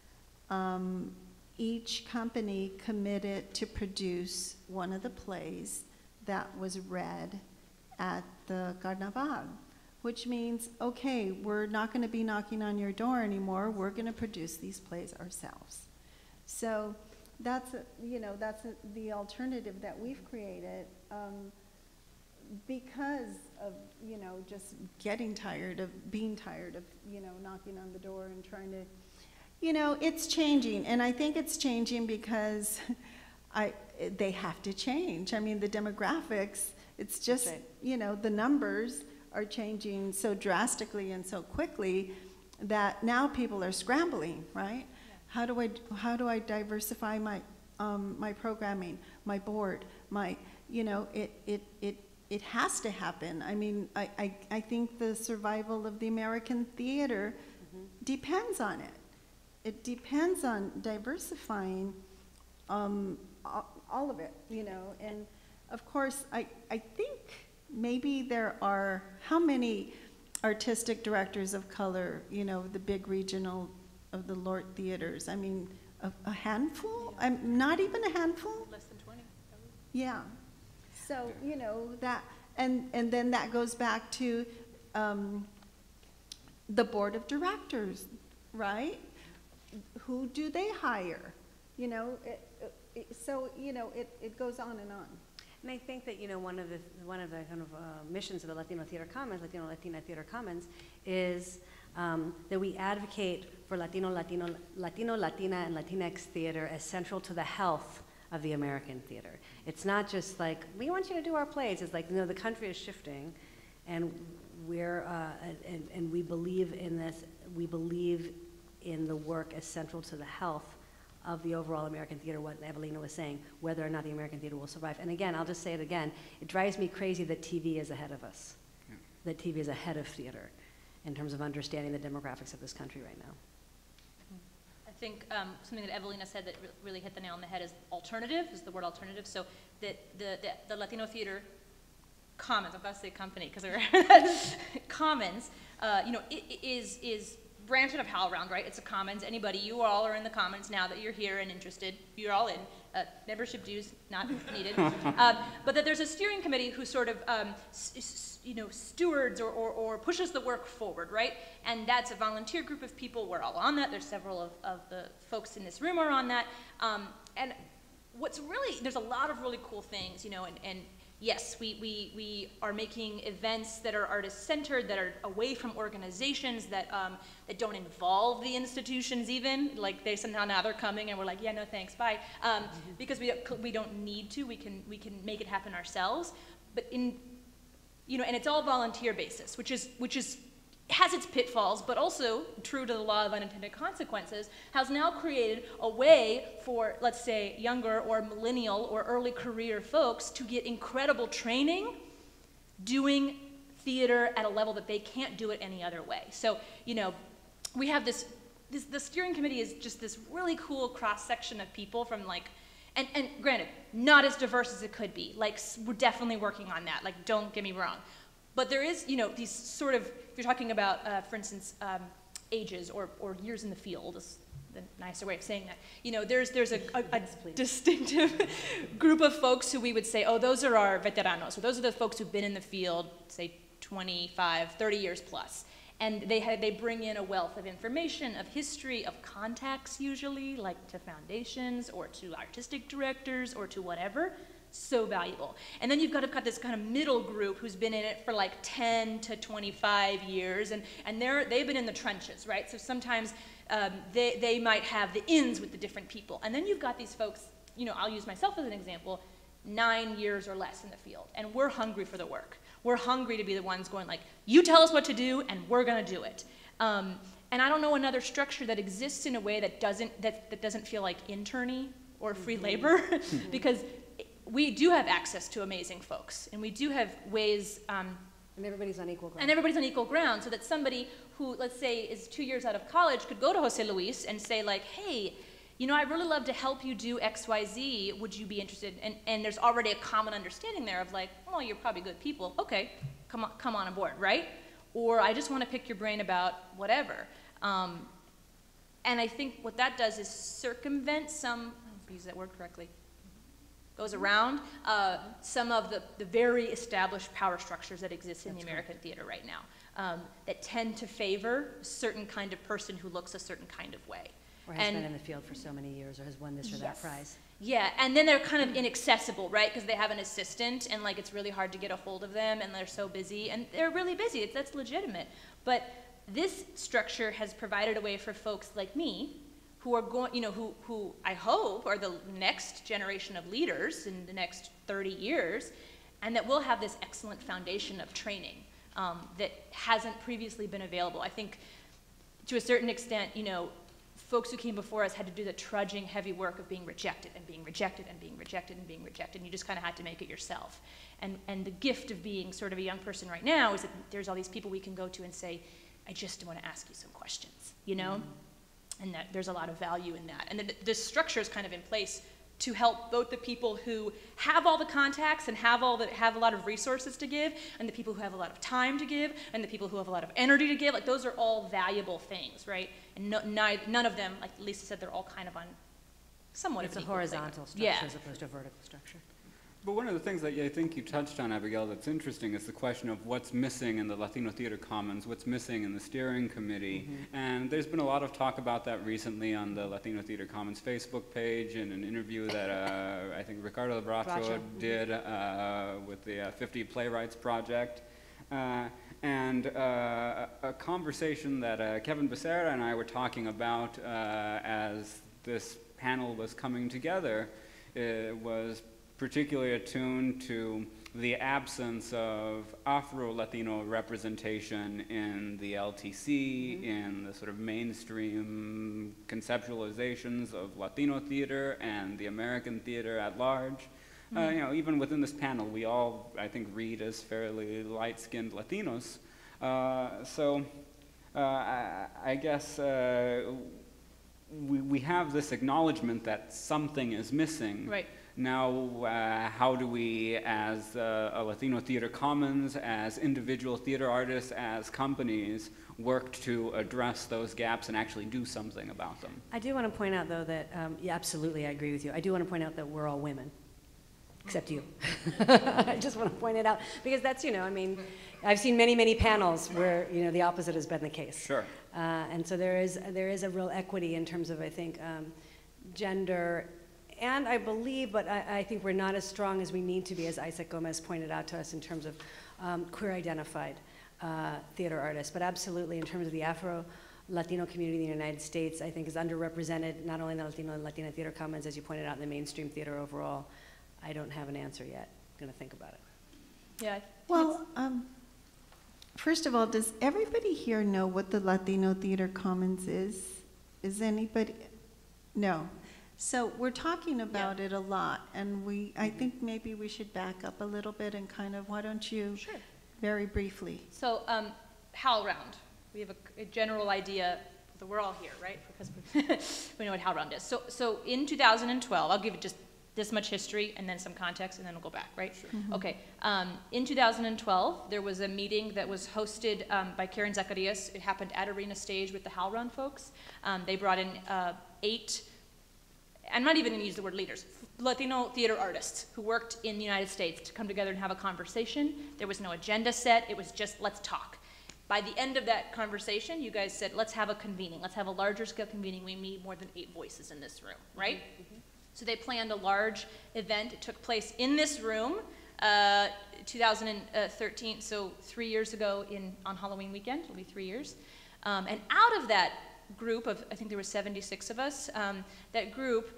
S3: each company committed to produce one of the plays that was read at the Carnaval, which means, okay, we're not going to be knocking on your door anymore. We're going to produce these plays ourselves. So that's the alternative that we've created because of, you know, just being tired of, you know, knocking on the door and trying to, you know, it's changing, and I think it's changing because they have to change. I mean, the demographics, it's just, you know, the numbers are changing so drastically and so quickly that now people are scrambling, right? Yeah. How do I diversify my my programming, my board, my, you know, it has to happen. I mean, I think the survival of the American theater depends on it. It depends on diversifying all of it, you know. And of course, I think maybe there are, how many artistic directors of color, you know, the big regional of the Lord theaters. I mean, a handful?
S4: Yeah.
S3: I'm not even a handful?
S4: Less than 20, probably.
S3: Yeah. So, you know, that, and then that goes back to the board of directors, right? Who do they hire? You know, so, you know, it goes on and on.
S2: And I think that, you know, one of the kind of missions of the Latino Theater Commons, Latina Theater Commons, is that we advocate for Latino, Latina, and Latinx theater as central to the health of the American theater. It's not just like, we want you to do our plays. It's like, no, the country is shifting, and we're, and we believe in this. We believe in the work as central to the health of the overall American theater, what Evelina was saying, whether or not the American theater will survive. And again, I'll just say it again, it drives me crazy that TV is ahead of us, that TV is ahead of theater in terms of understanding the demographics of this country right now.
S4: I think something that Evelina said that really hit the nail on the head is alternative, is the word alternative. So that the Latino Theater Commons, I'm about to say company, because they're Commons, you know, is branch out of HowlRound, right? It's a commons. Anybody, you all are in the commons now that you're here and interested. You're all in. Membership dues not needed. But that there's a steering committee who sort of, you know, stewards or pushes the work forward, right? And that's a volunteer group of people. We're all on that. There's several of the folks in this room are on that. And what's really, there's a lot of really cool things, you know, and yes, we are making events that are artist-centered, that are away from organizations, that that don't involve the institutions even. Like they somehow now they're coming and we're like, yeah, no thanks, bye, because we don't need to. We can make it happen ourselves. But in, you know, and it's all volunteer basis, which is has its pitfalls, but also, true to the law of unintended consequences, has now created a way for, let's say, younger or millennial or early career folks to get incredible training doing theater at a level that they can't do it any other way. So, you know, we have the steering committee is just this really cool cross-section of people from like, and granted, not as diverse as it could be. Like, we're definitely working on that. Like, don't get me wrong. But there is, you know, these sort of, if you're talking about, for instance, ages or years in the field, is the nicer way of saying that. You know, there's a distinctive group of folks who we would say, oh, those are our veteranos, or those are the folks who've been in the field, say 25, 30 years plus. And they bring in a wealth of information, of history, of contacts usually, like to foundations or to artistic directors or to whatever. So valuable. And then you've got this kind of middle group who's been in it for like 10 to 25 years, and they've been in the trenches, right? So sometimes they might have the ins with the different people. And then you've got these folks, you know, I'll use myself as an example, 9 years or less in the field, and we're hungry for the work. We're hungry to be the ones going like, you tell us what to do, and we're gonna do it. And I don't know another structure that exists in a way that doesn't feel like interny or free labor, because we do have access to amazing folks, and we do have ways. And
S2: everybody's on equal ground.
S4: And everybody's on equal ground, so that somebody who, let's say, is 2 years out of college could go to Jose Luis and say, like, hey, you know, I'd really love to help you do X, Y, Z. Would you be interested? And there's already a common understanding there of like, well, you're probably good people. Okay, come on aboard, right? Or I just want to pick your brain about whatever. And I think what that does is circumvent some, I don't know if I use that word correctly, goes around some of the very established power structures that exist in the American theater right now, that tend to favor a certain kind of person who looks a certain kind of way.
S2: Or has been in the field for so many years, or has won this or that prize.
S4: Yeah, and then they're kind of inaccessible, right? Because they have an assistant, and like it's really hard to get a hold of them, and they're so busy, and they're really busy. That's legitimate. But this structure has provided a way for folks like me, who are going, you know, who I hope are the next generation of leaders in the next 30 years, and that will have this excellent foundation of training that hasn't previously been available. I think to a certain extent, you know, folks who came before us had to do the trudging heavy work of being rejected and being rejected and being rejected and being rejected, and you just kind of had to make it yourself. And the gift of being sort of a young person right now is that there's all these people we can go to and say, I just want to ask you some questions, you know? And that there's a lot of value in that. And the structure is kind of in place to help both the people who have all the contacts and have a lot of resources to give, and the people who have a lot of time to give, and the people who have a lot of energy to give. Like, those are all valuable things, right? And none of them, like Lisa said, they're all kind of on somewhat of an equal
S2: horizontal
S4: thing.
S2: structure
S4: Yeah.
S2: as opposed to a vertical structure.
S1: But one of the things that I think you touched on, Abigail, that's interesting is the question of what's missing in the Latino Theater Commons, what's missing in the steering committee. And there's been a lot of talk about that recently on the Latino Theater Commons Facebook page, in an interview that I think Ricardo Bracho did with the 50 Playwrights Project. And a conversation that Kevin Becerra and I were talking about as this panel was coming together was particularly attuned to the absence of Afro-Latino representation in the LTC, in the sort of mainstream conceptualizations of Latino theater and the American theater at large. You know, even within this panel, we all, I think, read as fairly light-skinned Latinos. I guess we have this acknowledgement that something is missing.
S4: Right.
S1: Now, how do we, as a Latino Theater Commons, as individual theater artists, as companies, work to address those gaps and actually do something about them?
S2: I do want to point out, though, that, yeah, absolutely, I agree with you. I do want to point out that we're all women, except you. I just want to point it out, because that's, you know, I mean, I've seen many, many panels where, you know, the opposite has been the case.
S1: Sure.
S2: And so there is a real equity in terms of, I think, gender. And I believe, but I think we're not as strong as we need to be, as Isaac Gomez pointed out to us, in terms of queer-identified theater artists. But absolutely, in terms of the Afro-Latino community in the United States, I think is underrepresented, not only in the Latino and Latina Theater Commons, as you pointed out, in the mainstream theater overall. I don't have an answer yet. I'm going to think about it.
S4: Yeah.
S3: Well, first of all, does everybody here know what the Latino Theater Commons is? Is anybody? No. So we're talking about it a lot, and I think maybe we should back up a little bit and kind of, why don't you,
S4: Sure.
S3: very briefly.
S4: So, HowlRound. We have a general idea that we're all here, right? Because we know what HowlRound is. So in 2012, I'll give it just this much history and then some context, and then we'll go back, right? Sure. Okay. In 2012, there was a meeting that was hosted by Karen Zacarias. It happened at Arena Stage with the HowlRound folks. They brought in 8, I'm not even going to use the word leaders, Latino theater artists who worked in the United States to come together and have a conversation. There was no agenda set. It was just, let's talk. By the end of that conversation, you guys said, let's have a convening. Let's have a larger scale convening. We need more than 8 voices in this room, right? Mm-hmm. So they planned a large event. It took place in this room, 2013, so 3 years ago on Halloween weekend. It'll be 3 years. And out of that group of, I think there were 76 of us, that group,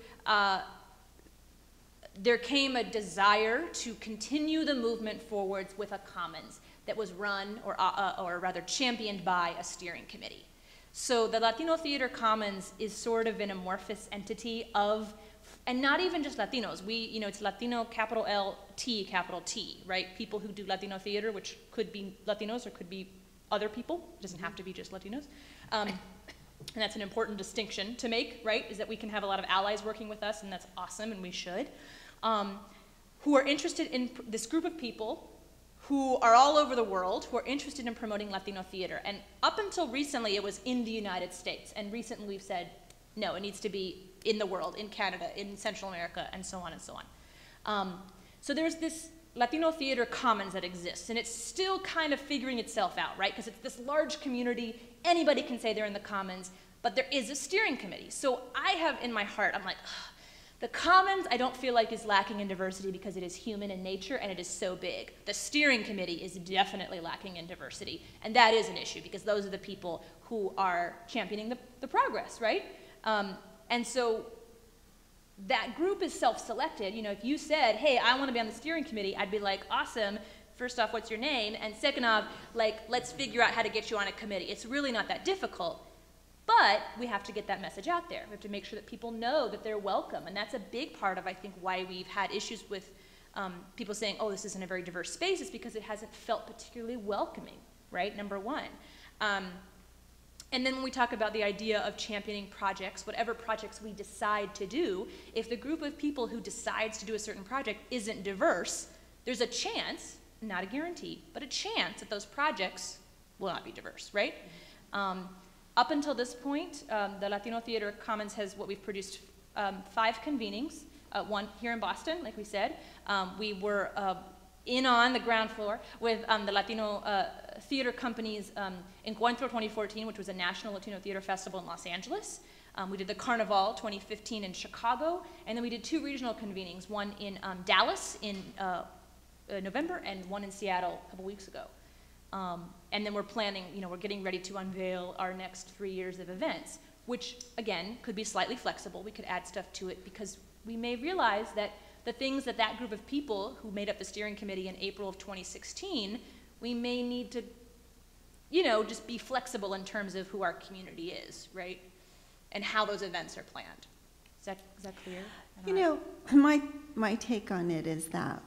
S4: there came a desire to continue the movement forwards with a commons that was run, or rather championed by a steering committee. So the Latino Theater Commons is sort of an amorphous entity of, and not even just Latinos. It's Latino, capital L, T, capital T, right? People who do Latino theater, which could be Latinos or could be other people. It doesn't have to be just Latinos. And that's an important distinction to make, right? Is that we can have a lot of allies working with us, and that's awesome, and we should. Who are interested in this group of people who are all over the world, who are interested in promoting Latino theater. And up until recently, it was in the United States. And recently we've said, no, it needs to be in the world, in Canada, in Central America, and so on and so on. So there's this Latino Theater Commons that exists, and it's still kind of figuring itself out, right? Because it's this large community, anybody can say they're in the Commons, but there is a steering committee. So I have in my heart, I'm like, ugh, the Commons I don't feel like is lacking in diversity because it is human in nature and it is so big. The steering committee is definitely lacking in diversity, and that is an issue because those are the people who are championing the progress, right? And so that group is self-selected. You know, if you said, hey, I want to be on the steering committee, I'd be like, awesome. First off, what's your name? And second off, like, let's figure out how to get you on a committee. It's really not that difficult, but we have to get that message out there. We have to make sure that people know that they're welcome. And that's a big part of, I think, why we've had issues with people saying, oh, this isn't a very diverse space. It's because it hasn't felt particularly welcoming, right? Number one. And then when we talk about the idea of championing projects, whatever projects we decide to do, if the group of people who decides to do a certain project isn't diverse, there's a chance, not a guarantee, but a chance that those projects will not be diverse, right? Up until this point, the Latino Theater Commons has what we've produced 5 convenings, one here in Boston, like we said. We were in on the ground floor with the Latino Theater Company's Encuentro 2014, which was a national Latino theater festival in Los Angeles. We did the Carnival 2015 in Chicago, and then we did 2 regional convenings, one in Dallas in November and one in Seattle a couple weeks ago. And then we're planning, we're getting ready to unveil our next 3 years of events, which again could be slightly flexible. We could add stuff to it because we may realize that the things that that group of people who made up the steering committee in April of 2016, we may need to, just be flexible in terms of who our community is, right? And how those events are planned. Is that clear?
S3: My take on it is that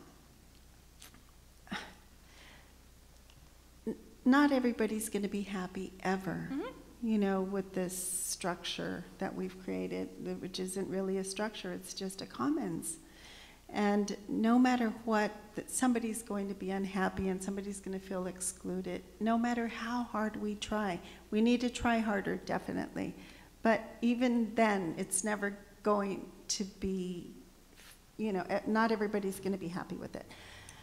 S3: not everybody's going to be happy ever, with this structure that we've created, which isn't really a structure, it's just a commons. And no matter what, somebody's going to be unhappy and somebody's going to feel excluded, no matter how hard we try. We need to try harder, definitely. But even then, it's never going to be, not everybody's going to be happy with it.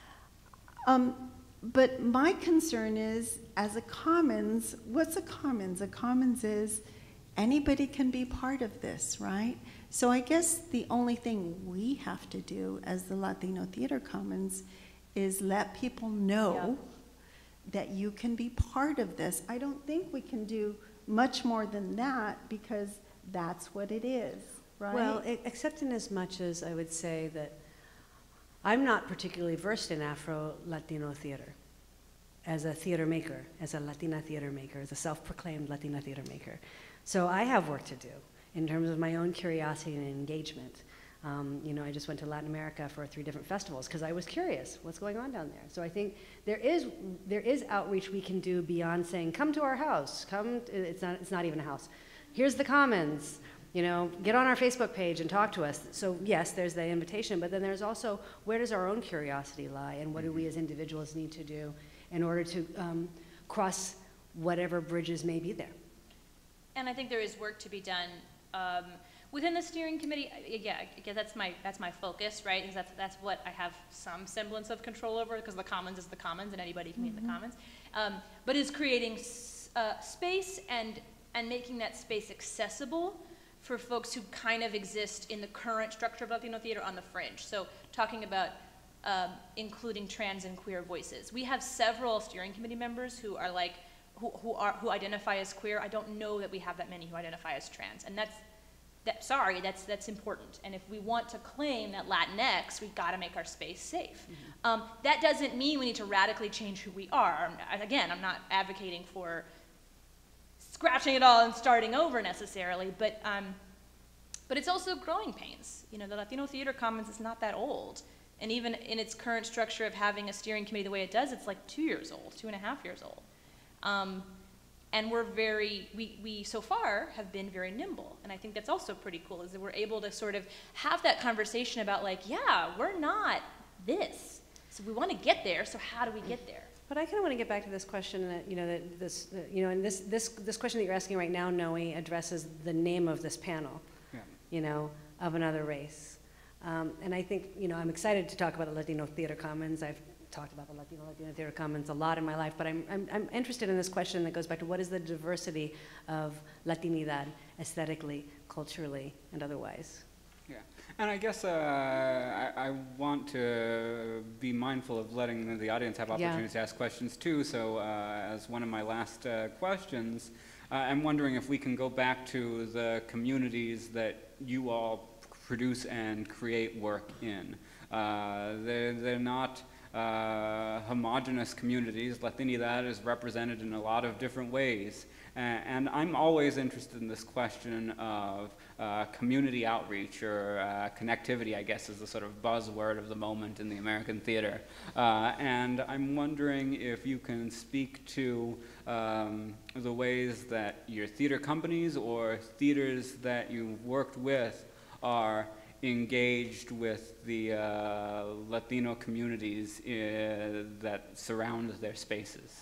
S3: But my concern is, as a commons, what's a commons? A commons is anybody can be part of this, right? So I guess the only thing we have to do as the Latino Theater Commons is let people know that you can be part of this. I don't think we can do much more than that because that's what it is, right?
S2: Well, except in as much as I would say that I'm not particularly versed in Afro-Latino theater as a theater maker, as a Latina theater maker, as a self-proclaimed Latina theater maker. So I have work to do in terms of my own curiosity and engagement. I just went to Latin America for 3 different festivals because I was curious what's going on down there. So I think there is outreach we can do beyond saying, come to our house, it's not even a house. Here's the commons, get on our Facebook page and talk to us. So yes, there's the invitation, but then there's also where does our own curiosity lie and what do we as individuals need to do in order to cross whatever bridges may be there.
S4: And I think there is work to be done within the steering committee. Yeah, that's my focus, right? Because that's what I have some semblance of control over, because the commons is the commons, and anybody can be in the commons. But is creating space and making that space accessible for folks who kind of exist in the current structure of Latino theater on the fringe. So talking about including trans and queer voices. We have several steering committee members who are like, who identify as queer. I don't know that we have that many who identify as trans, and that's important. And if we want to claim that Latinx, we've got to make our space safe. That doesn't mean we need to radically change who we are. Again, I'm not advocating for scratching it all and starting over necessarily, but it's also growing pains. The Latino Theater Commons is not that old, and even in its current structure of having a steering committee the way it does, it's like 2 years old, 2.5 years old. And we so far have been very nimble. And I think that's also pretty cool, is that we're able to sort of have that conversation about like, yeah, we're not this. So we want to get there, so how do we get there?
S2: But I kind of want to get back to this question that, and this question that you're asking right now, Noe, addresses the name of this panel, of another race. And I think, I'm excited to talk about the Latino Theater Commons. I've talked about the Latino Theater Commons a lot in my life, but I'm interested in this question that goes back to what is the diversity of Latinidad aesthetically, culturally, and otherwise?
S1: Yeah, and I guess I want to be mindful of letting the audience have opportunities to ask questions too, so as one of my last questions, I'm wondering if we can go back to the communities that you all produce and create work in. They're not homogenous communities. Latinidad is represented in a lot of different ways. And I'm always interested in this question of community outreach, or connectivity, I guess, is the sort of buzzword of the moment in the American theater. And I'm wondering if you can speak to the ways that your theater companies or theaters that you've worked with are engaged with the Latino communities that surround their spaces.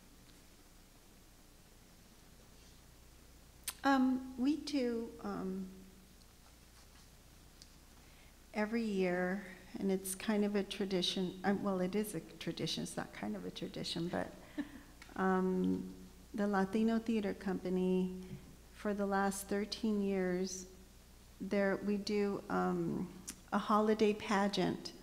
S3: We do every year, and it's kind of a tradition. Well, it is a tradition. It's not kind of a tradition, but the Latino Theater Company, for the last 13 years, we do a holiday pageant.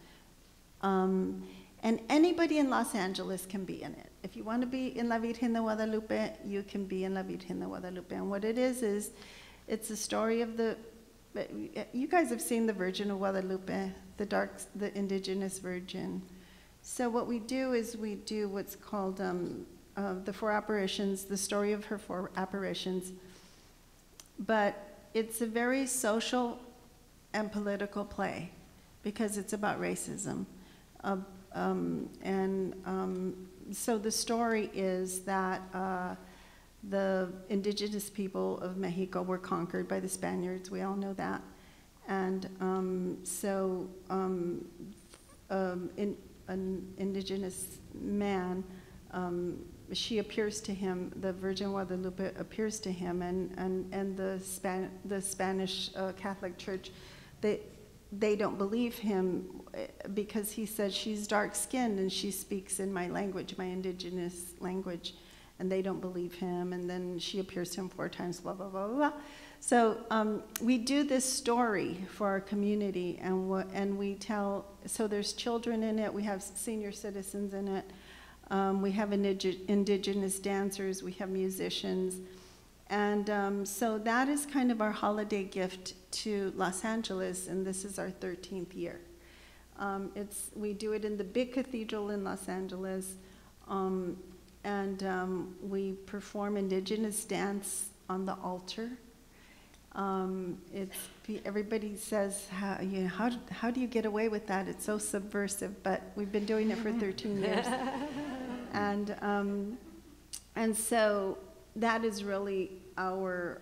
S3: And anybody in Los Angeles can be in it. If you want to be in La Virgen de Guadalupe, you can be in La Virgen de Guadalupe. And what it is it's a story of you guys have seen the Virgin of Guadalupe, the indigenous virgin. So what we do is we do what's called the 4 apparitions, the story of her 4 apparitions. But it's a very social and political play because it's about racism. So the story is that the indigenous people of Mexico were conquered by the Spaniards. We all know that. And an indigenous man, she appears to him, the Virgin Guadalupe appears to him, and the Spanish Catholic Church, they don't believe him because he says she's dark-skinned and she speaks in my language, my indigenous language, and they don't believe him. And then she appears to him 4 times, blah, blah, blah, blah. So we do this story for our community, and we tell, so there's children in it, we have senior citizens in it, we have indigenous dancers, we have musicians. And so that is kind of our holiday gift to Los Angeles, and this is our 13th year. We do it in the big cathedral in Los Angeles, and we perform indigenous dance on the altar. Everybody says, how do you get away with that? It's so subversive, but we've been doing it for 13 years. And so that is really our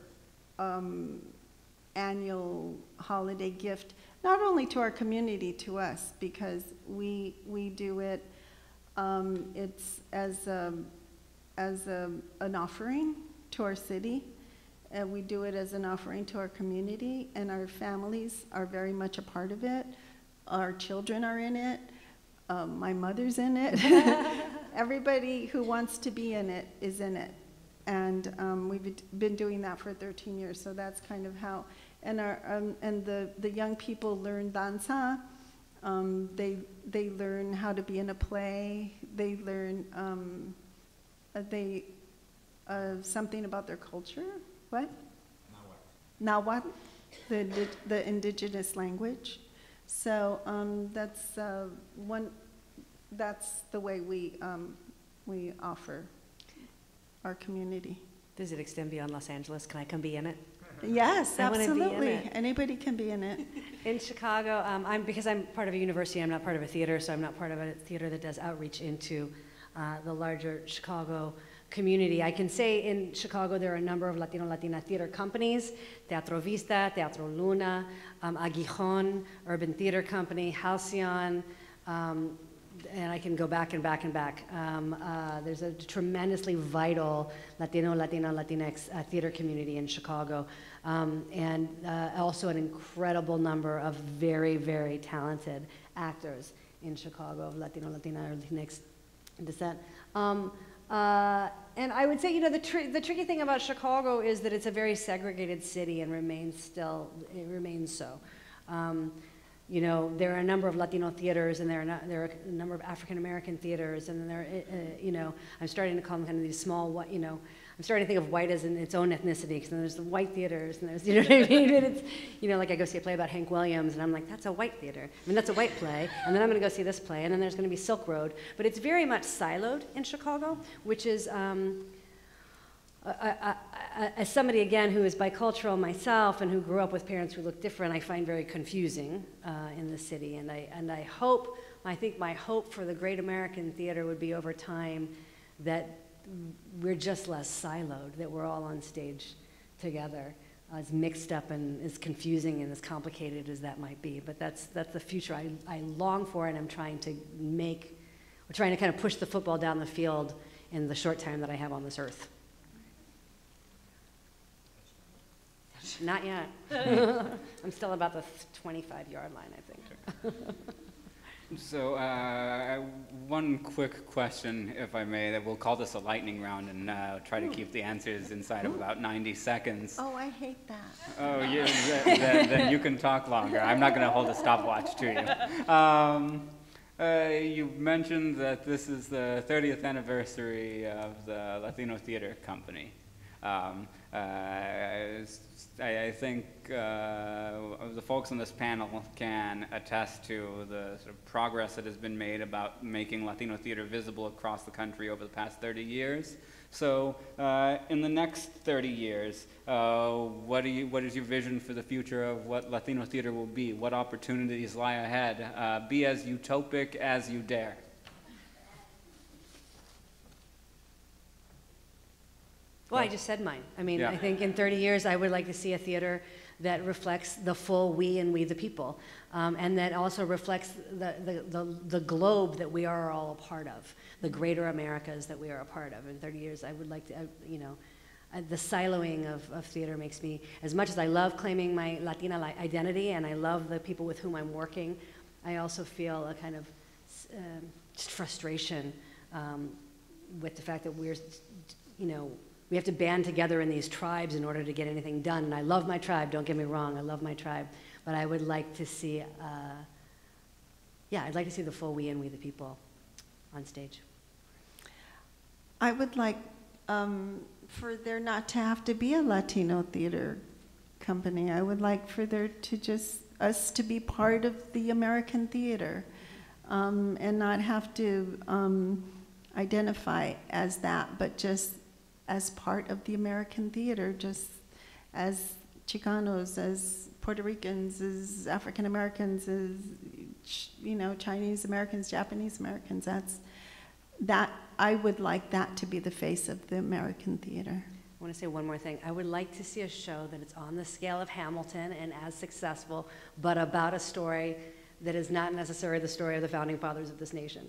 S3: annual holiday gift, not only to our community, to us, because we do it. It's as an offering to our city. We do it as an offering to our community, and our families are very much a part of it. Our children are in it. My mother's in it. Everybody who wants to be in it is in it. And we've been doing that for 13 years, so that's kind of how. And the young people learn danza. They learn how to be in a play. They learn something about their culture. What? Nahuatl, the indigenous language. So that's the way we offer our community.
S2: Does it extend beyond Los Angeles? Can I come be in it?
S3: Yes, absolutely.
S2: I wanna be in it.
S3: Anybody can be in it.
S2: In Chicago, because I'm part of a university, I'm not part of a theater, so I'm not part of a theater that does outreach into the larger Chicago community. I can say in Chicago there are a number of Latino-Latina theater companies: Teatro Vista, Teatro Luna, Aguijón, Urban Theater Company, Halcyon, and I can go back and back and back. There's a tremendously vital Latino, Latina, Latinx theater community in Chicago, and also an incredible number of very, very talented actors in Chicago of Latino, Latina, or Latinx descent. And I would say, the tricky thing about Chicago is that it's a very segregated city and remains so. There are a number of Latino theaters, and there are a number of African American theaters, and then I'm starting to call them kind of these small, I'm starting to think of white as in its own ethnicity, because then there's the white theaters, and there's, you know what I mean? And it's, you know, like I go see a play about Hank Williams, and I'm like, that's a white theater. I mean, that's a white play, and then I'm going to go see this play, and then there's going to be Silk Road. But it's very much siloed in Chicago, which is, as somebody, again, who is bicultural myself and who grew up with parents who look different, I find very confusing in the city. And I think my hope for the great American theater would be over time that we're just less siloed, that we're all on stage together, as mixed up and as confusing and as complicated as that might be. But that's the future I long for, and I'm trying to kind of push the football down the field in the short time that I have on this earth. Not yet. I'm still about the 25-yard line, I think.
S1: So one quick question, if I may, that we'll call this a lightning round and try to keep the answers inside of about 90 seconds.
S3: Oh, I hate that.
S1: Oh, yeah, then you can talk longer. I'm not going to hold a stopwatch to you. You mentioned that this is the 30th anniversary of the Latino Theater Company. I think the folks on this panel can attest to the sort of progress that has been made about making Latino theater visible across the country over the past 30 years. So in the next 30 years, what is your vision for the future of what Latino theater will be? What opportunities lie ahead? Be as utopic as you dare.
S2: Well, I just said mine. I mean,
S1: Yeah.
S2: I think in 30 years, I would like to see a theater that reflects the full we and we the people, and that also reflects the globe that we are all a part of, the greater Americas that we are a part of. In 30 years, I would like to, the siloing of theater makes me, as much as I love claiming my Latina identity and I love the people with whom I'm working, I also feel a kind of just frustration with the fact that we're, we have to band together in these tribes in order to get anything done. And I love my tribe, don't get me wrong, I love my tribe. But I would like to see, I'd like to see the full we and we the people on stage.
S3: I would like for there not to have to be a Latino theater company. I would like for there to us to be part of the American theater and not have to identify as that, but just as part of the American theater, just as Chicanos, as Puerto Ricans, as African Americans, as Chinese Americans, Japanese Americans. I would like that to be the face of the American theater.
S2: I want to say one more thing. I would like to see a show that is on the scale of Hamilton and as successful, but about a story that is not necessarily the story of the founding fathers of this nation.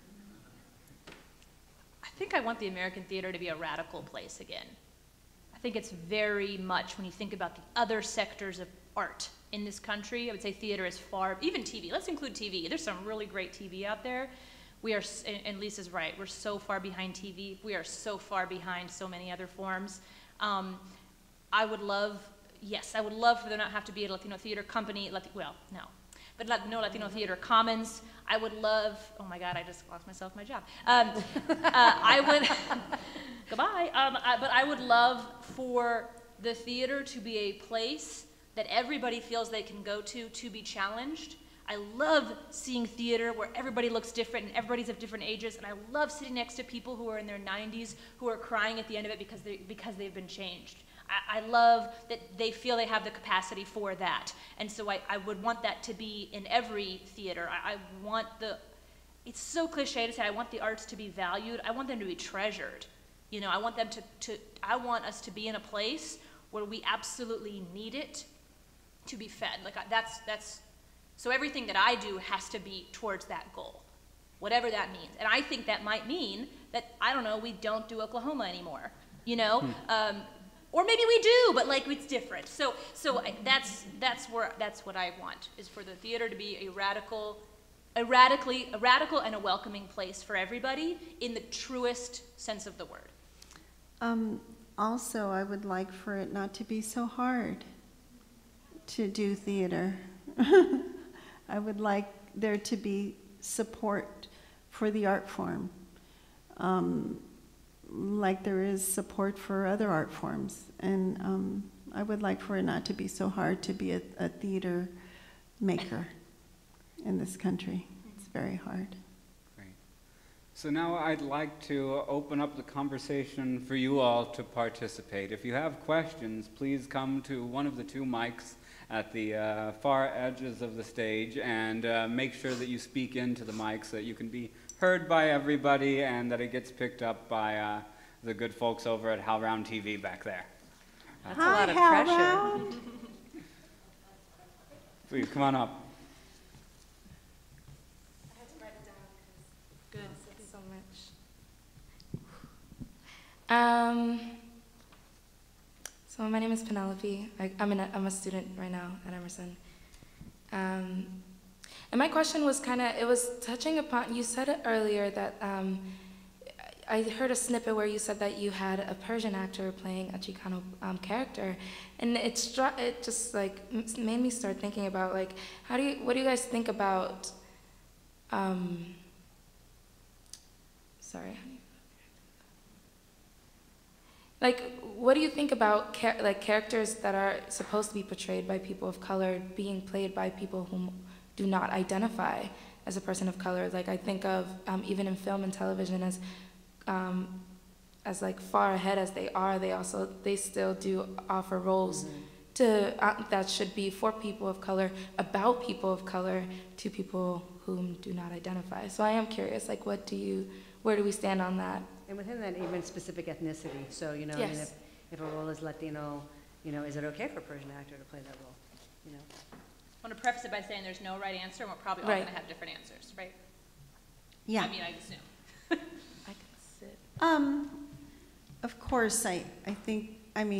S4: I think I want the American theater to be a radical place again. I think it's very much, when you think about the other sectors of art in this country, I would say theater is far, even TV, let's include TV. There's some really great TV out there. We are, and Lisa's right, we're so far behind TV. We are so far behind so many other forms. I would love for there not have to be a Latino theater company, but no Latino Theater Commons. I would love, oh my God, I just lost myself my job. I would, goodbye. But I would love for the theater to be a place that everybody feels they can go to be challenged. I love seeing theater where everybody looks different and everybody's of different ages, and I love sitting next to people who are in their 90s who are crying at the end of it because they've been changed. I love that they feel they have the capacity for that. And so I would want that to be in every theater. I want it's so cliche to say I want the arts to be valued. I want them to be treasured. I want them I want us to be in a place where we absolutely need it to be fed. So everything that I do has to be towards that goal, whatever that means. And I think that might mean that, we don't do Oklahoma anymore, or maybe we do, but it's different. So that's what I want, is for the theater to be a radical and a welcoming place for everybody in the truest sense of the word.
S3: Also, I would like for it not to be so hard to do theater. I would like there to be support for the art form. like there is support for other art forms. And I would like for it not to be so hard to be a theater maker in this country. It's very hard.
S1: Great. So now I'd like to open up the conversation for you all to participate. If you have questions, please come to one of the two mics at the far edges of the stage and make sure that you speak into the mic so that you can be heard by everybody and that it gets picked up by the good folks over at HowlRound TV back there.
S2: That's a lot of pressure.
S3: Round.
S1: Please, come on up.
S5: I had to write it down because good. Thank you so much. So my name is Penelope. I'm a student right now at Emerson. And my question was it was touching upon, you said it earlier that I heard a snippet where you said that you had a Persian actor playing a Chicano character, and it just like made me start thinking about like what do you guys think about like what do you think about characters that are supposed to be portrayed by people of color being played by people who do not identify as a person of color? Like I think of even in film and television as like far ahead as they are, they still do offer roles to that should be for people of color, about people of color, to people whom do not identify. So I am curious, like where do we stand on that?
S2: And within that, even specific ethnicity. So, you know,
S5: Yes.
S2: I mean, if a role is Latino, you know, is it okay for a Persian actor to play that role? You know?
S4: I want to preface it by saying there's no right answer, and we're probably all
S5: Right.
S4: going to have different answers, right?
S3: Yeah.
S4: I mean, I assume.
S5: I can sit.
S3: Of course, I think,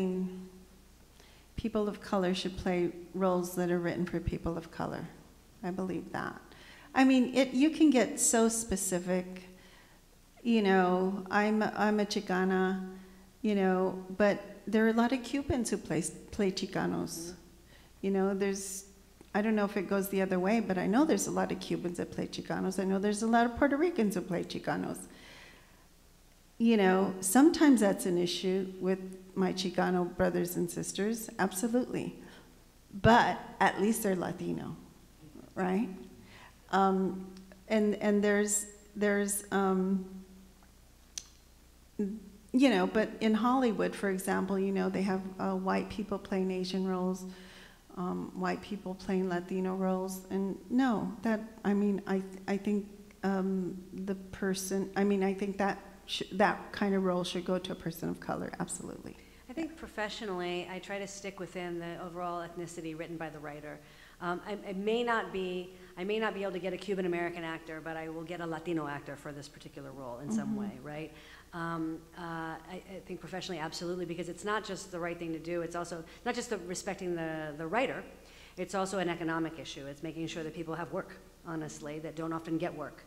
S3: people of color should play roles that are written for people of color. I believe that. You can get so specific. You know, I'm a Chicana, you know, but there are a lot of Cubans who play Chicanos. You know, I don't know if it goes the other way, but I know there's a lot of Cubans that play Chicanos. I know there's a lot of Puerto Ricans who play Chicanos. You know, sometimes that's an issue with my Chicano brothers and sisters, absolutely. But at least they're Latino, right? And there's you know, but in Hollywood, for example, you know, they have white people playing Asian roles, white people playing Latino roles, and no, I think the person, I think that kind of role should go to a person of color, absolutely.
S2: I think professionally, I try to stick within the overall ethnicity written by the writer. I may not be able to get a Cuban American actor, but I will get a Latino actor for this particular role in some way, right? I think professionally, absolutely, because it's not just the right thing to do. It's also not just respecting the writer. It's also an economic issue. It's making sure that people have work, honestly, that don't often get work,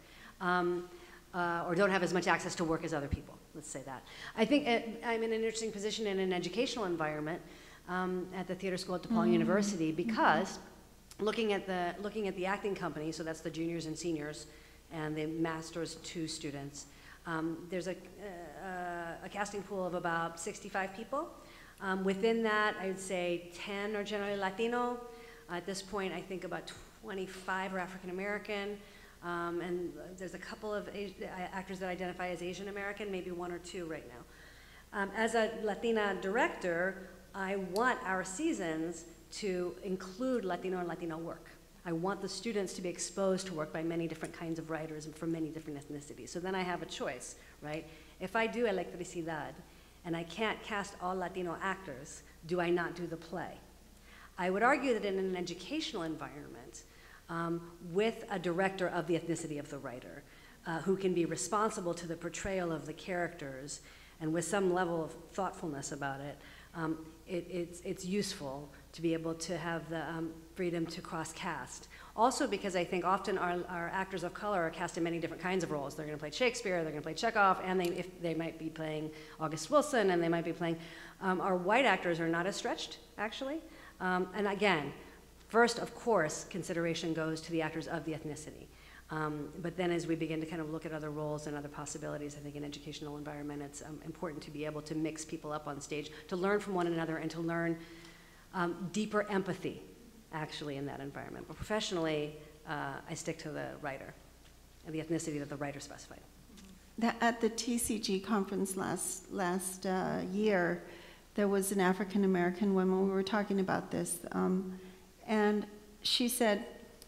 S2: or don't have as much access to work as other people. Let's say that. I think I'm in an interesting position in an educational environment at the theater school at DePaul University, because looking at the acting company, so that's the juniors and seniors, and the master's 2 students. There's a casting pool of about 65 people. Within that, I would say 10 are generally Latino. At this point, I think about 25 are African American. And there's a couple of actors that identify as Asian American, maybe 1 or 2 right now. As a Latina director, I want our seasons to include Latino and Latino work. I want the students to be exposed to work by many different kinds of writers and from many different ethnicities. So then I have a choice, right? If I do Electricidad and I can't cast all Latino actors, do I not do the play? I would argue that in an educational environment, with a director of the ethnicity of the writer, who can be responsible to the portrayal of the characters and with some level of thoughtfulness about it, it's useful to be able to have the freedom to cross-cast. Also because I think often our actors of color are cast in many different kinds of roles. They're going to play Shakespeare, they're going to play Chekhov, and they might be playing August Wilson, and they might be playing... our white actors are not as stretched, actually. And again, first, of course, consideration goes to the actors of the ethnicity. But then as we begin to kind of look at other roles and other possibilities, I think in educational environment, it's important to be able to mix people up on stage, to learn from one another and to learn deeper empathy, actually, in that environment. But professionally, I stick to the writer and the ethnicity that the writer specified.
S3: At the TCG conference last year, there was an African-American woman, we were talking about this, and she said,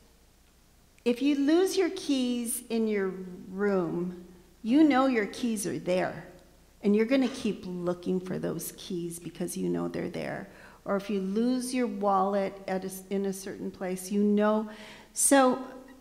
S3: if you lose your keys in your room, you know your keys are there, and you're going to keep looking for those keys because you know they're there. Or if you lose your wallet in a certain place, you know. So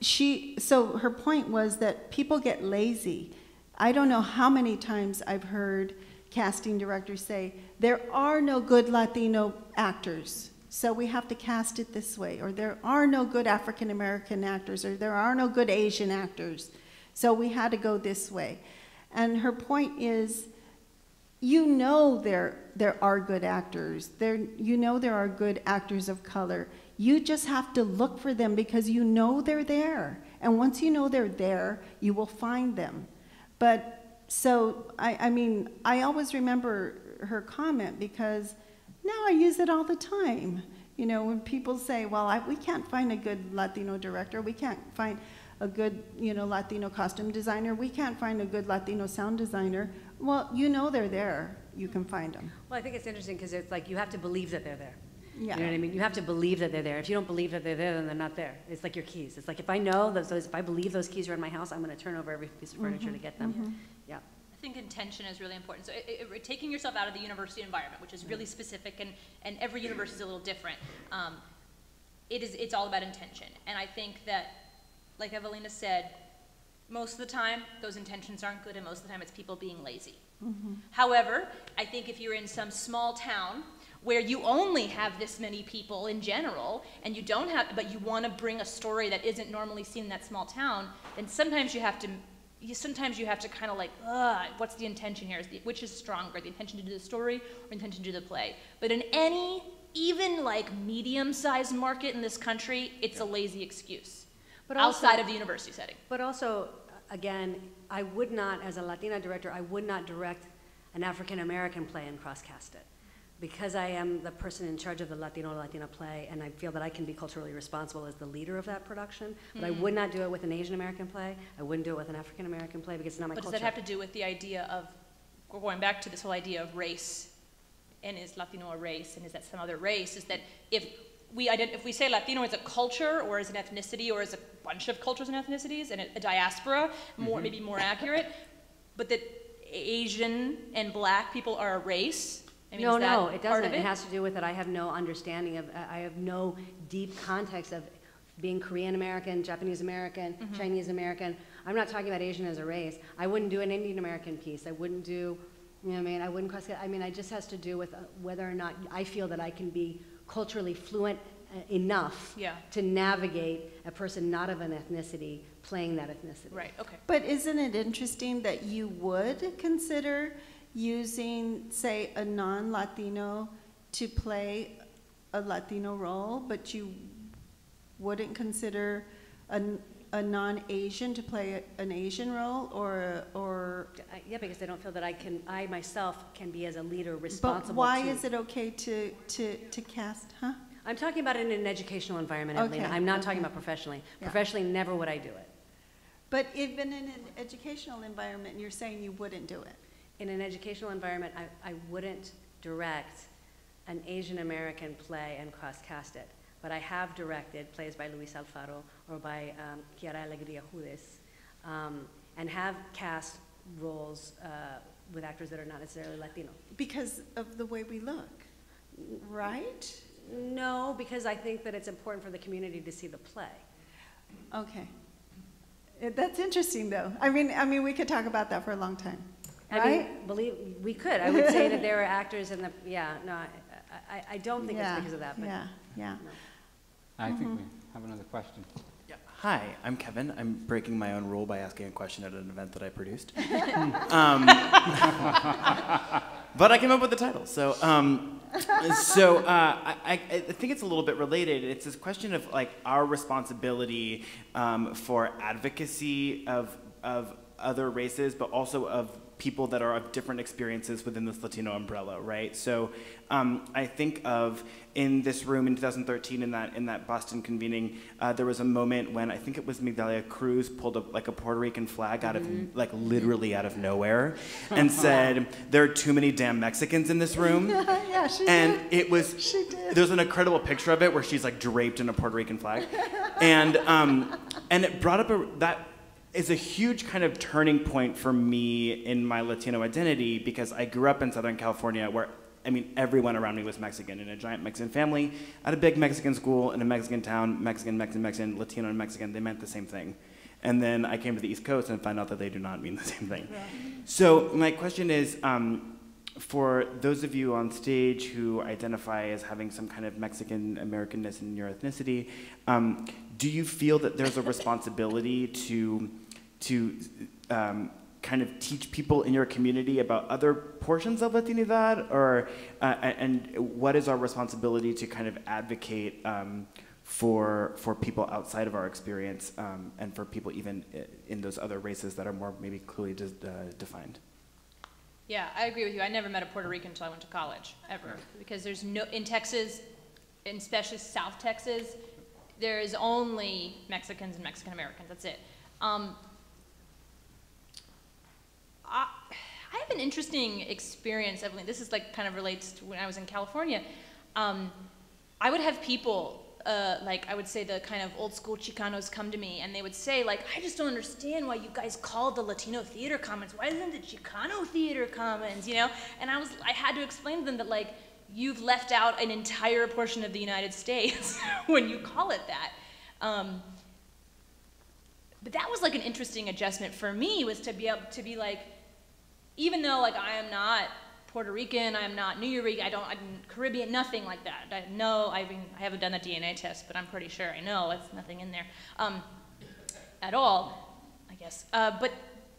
S3: her point was that people get lazy. I don't know how many times I've heard casting directors say, there are no good Latino actors, so we have to cast it this way, or there are no good African American actors, or there are no good Asian actors, so we had to go this way. And her point is, you know there are good actors, you know there are good actors of color. You just have to look for them because you know they're there. And once you know they're there, you will find them. But so, I mean, I always remember her comment because now I use it all the time. You know, when people say, well, we can't find a good Latino director, we can't find a good, you know, Latino costume designer, we can't find a good Latino sound designer. Well, you know they're there. You can find them.
S2: Well, I think it's interesting because it's like you have to believe that they're there.
S3: Yeah.
S2: You know what I mean? You have to believe that they're there. If you don't believe that they're there, then they're not there. It's like your keys. It's like if I know if I believe those keys are in my house, I'm going to turn over every piece of furniture to get them. Yeah.
S4: I think intention is really important. So taking yourself out of the university environment, which is really specific, and every university is a little different, it's all about intention. And I think that, like Evelina said, most of the time, those intentions aren't good, and most of the time it's people being lazy. However, I think if you're in some small town where you only have this many people in general, and you don't have, but you want to bring a story that isn't normally seen in that small town, then sometimes you have to kind of like, what's the intention here? Which is stronger, the intention to do the story or the intention to do the play? But in any, even like medium-sized market in this country, it's a lazy excuse. But outside of the university setting.
S2: But also, again, I would not, as a Latina director, I would not direct an African-American play and cross-cast it. Because I am the person in charge of the Latina play, and I feel that I can be culturally responsible as the leader of that production, but I would not do it with an Asian American play. I wouldn't do it with an African American play because it's not my culture.
S4: But does that have to do with the idea of, we're going back to this whole idea of race, and is Latino a race, and is that some other race? Is that if we say Latino as a culture, or as an ethnicity, or as a bunch of cultures and ethnicities, and a diaspora, maybe more accurate, but that Asian and Black people are a race? I mean,
S2: no, it doesn't. It has to do with that I have no understanding of, I have no deep context of being Korean American, Japanese American, Chinese American. I'm not talking about Asian as a race. I wouldn't do an Indian American piece. I wouldn't do, you know what I mean? I wouldn't cross, I mean, it just has to do with whether or not I feel that I can be culturally fluent enough to navigate a person not of an ethnicity playing that ethnicity.
S4: Right, okay.
S3: But isn't it interesting that you would consider using, say, a non-Latino to play a Latino role, but you wouldn't consider a non-Asian to play an Asian role, or?
S2: Yeah, because I don't feel that I myself can be as a leader responsible.
S3: But why is it okay to cast, huh?
S2: I'm talking about it in an educational environment, Evelina. I'm not talking about professionally. Yeah. Professionally, never would I do it.
S3: But even in an educational environment, you're saying you wouldn't do it?
S2: In an educational environment, I wouldn't direct an Asian American play and cross-cast it. But I have directed plays by Luis Alfaro or by Chiara Alegría Judes, and have cast roles with actors that are not necessarily Latino.
S3: Because of the way we look, right?
S2: No, because I think that it's important for the community to see the play.
S3: Okay. That's interesting, though. I mean, we could talk about that for a long time. Right?
S2: I mean, we could. I would say that there are actors in the, I don't think it's because of that. But
S3: yeah.
S1: No. I think we have another question.
S6: Yeah, Hi, I'm Kevin. I'm breaking my own rule by asking a question at an event that I produced. But I came up with the title. So, I think it's a little bit related. It's this question of like our responsibility for advocacy of other races, but also of people that are of different experiences within this Latino umbrella, right? So I think of in this room in 2013 in that Boston convening, there was a moment when I think it was Migdalia Cruz pulled up like a Puerto Rican flag out of like literally out of nowhere and said, "There are too many damn Mexicans in this room."
S3: Yeah, she
S6: and
S3: did.
S6: It was,
S3: She did.
S6: There's an incredible picture of it where she's like draped in a Puerto Rican flag. And it brought up that is a huge kind of turning point for me in my Latino identity because I grew up in Southern California where, I mean, everyone around me was Mexican in a giant Mexican family, at a big Mexican school, in a Mexican town, Mexican, Latino and Mexican, they meant the same thing. And then I came to the East Coast and found out that they do not mean the same thing. Right. So my question is, for those of you on stage who identify as having some kind of Mexican Americanness in your ethnicity, do you feel that there's a responsibility to kind of teach people in your community about other portions of Latinidad, or and what is our responsibility to kind of advocate for people outside of our experience and for people even in those other races that are more maybe clearly defined?
S4: Yeah, I agree with you. I never met a Puerto Rican until I went to college, ever. Because there's no, in Texas, and especially South Texas, there is only Mexicans and Mexican Americans, that's it. I have an interesting experience, Evelyn. This is like kind of relates to when I was in California. I would have people, like I would say the kind of old school Chicanos come to me and they would say like, I just don't understand why you guys call the Latino Theater Commons. Why isn't it Chicano Theater Commons, you know? And I had to explain to them that like, you've left out an entire portion of the United States when you call it that. But that was like an interesting adjustment for me, was to be able to be like, even though like I am not Puerto Rican, I am not New York, I'm Caribbean, nothing like that. I haven't done the DNA test, but I'm pretty sure I know it's nothing in there at all, I guess. But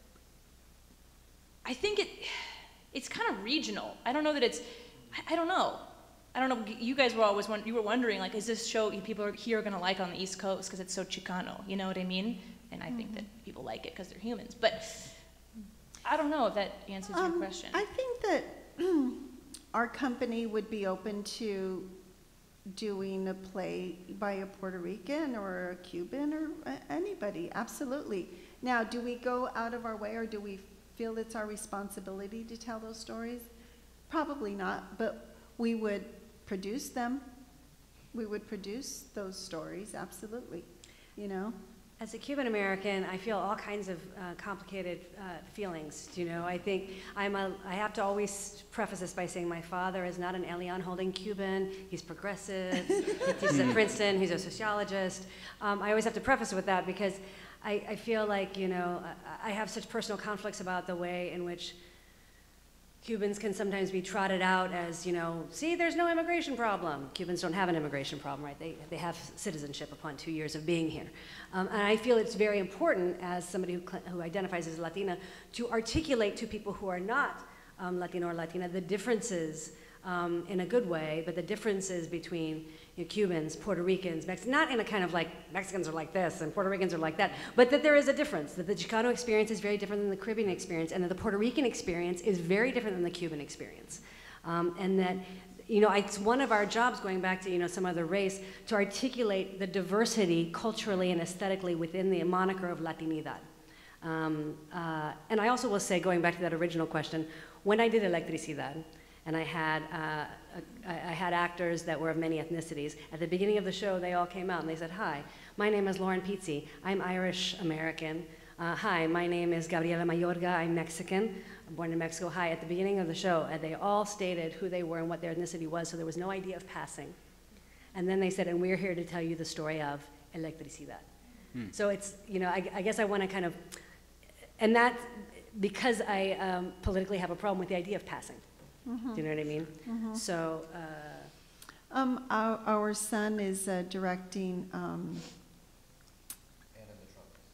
S4: I think it's kind of regional. I don't know that it's, I don't know. You guys were always wondering like, is this show people here are gonna like on the East Coast because it's so Chicano? You know what I mean? And I think that people like it because they're humans. But I don't know if that answers your question.
S3: I think that our company would be open to doing a play by a Puerto Rican or a Cuban or anybody, absolutely. Now, do we go out of our way, or do we feel it's our responsibility to tell those stories? Probably not, but we would produce them. We would produce those stories, absolutely, you know?
S2: As a Cuban American, I feel all kinds of complicated feelings. You know, I think I have to always preface this by saying my father is not an Elian holding Cuban. He's progressive. He's at Princeton. He's a sociologist. I always have to preface it with that because I feel like, you know, I have such personal conflicts about the way in which Cubans can sometimes be trotted out as, you know, see, there's no immigration problem. Cubans don't have an immigration problem, right? They have citizenship upon 2 years of being here. And I feel it's very important as somebody who identifies as Latina to articulate to people who are not Latino or Latina the differences in a good way, but the differences between Cubans, Puerto Ricans, not in a kind of like Mexicans are like this and Puerto Ricans are like that, but that there is a difference, that the Chicano experience is very different than the Caribbean experience, and that the Puerto Rican experience is very different than the Cuban experience. And that, you know, it's one of our jobs, going back to, you know, some other race, to articulate the diversity culturally and aesthetically within the moniker of Latinidad. And I also will say, going back to that original question, when I did Electricidad, and I had actors that were of many ethnicities. At the beginning of the show, they all came out and they said, "Hi, my name is Lauren Pizzi. I'm Irish American. Hi, my name is Gabriela Mayorga. I'm Mexican. I'm born in Mexico. Hi." At the beginning of the show, they all stated who they were and what their ethnicity was, so there was no idea of passing. And then they said, "And we're here to tell you the story of Electricidad." So it's, you know, I guess I want to kind of, and that, because I politically have a problem with the idea of passing. Do you know what I mean? So,
S3: our son is directing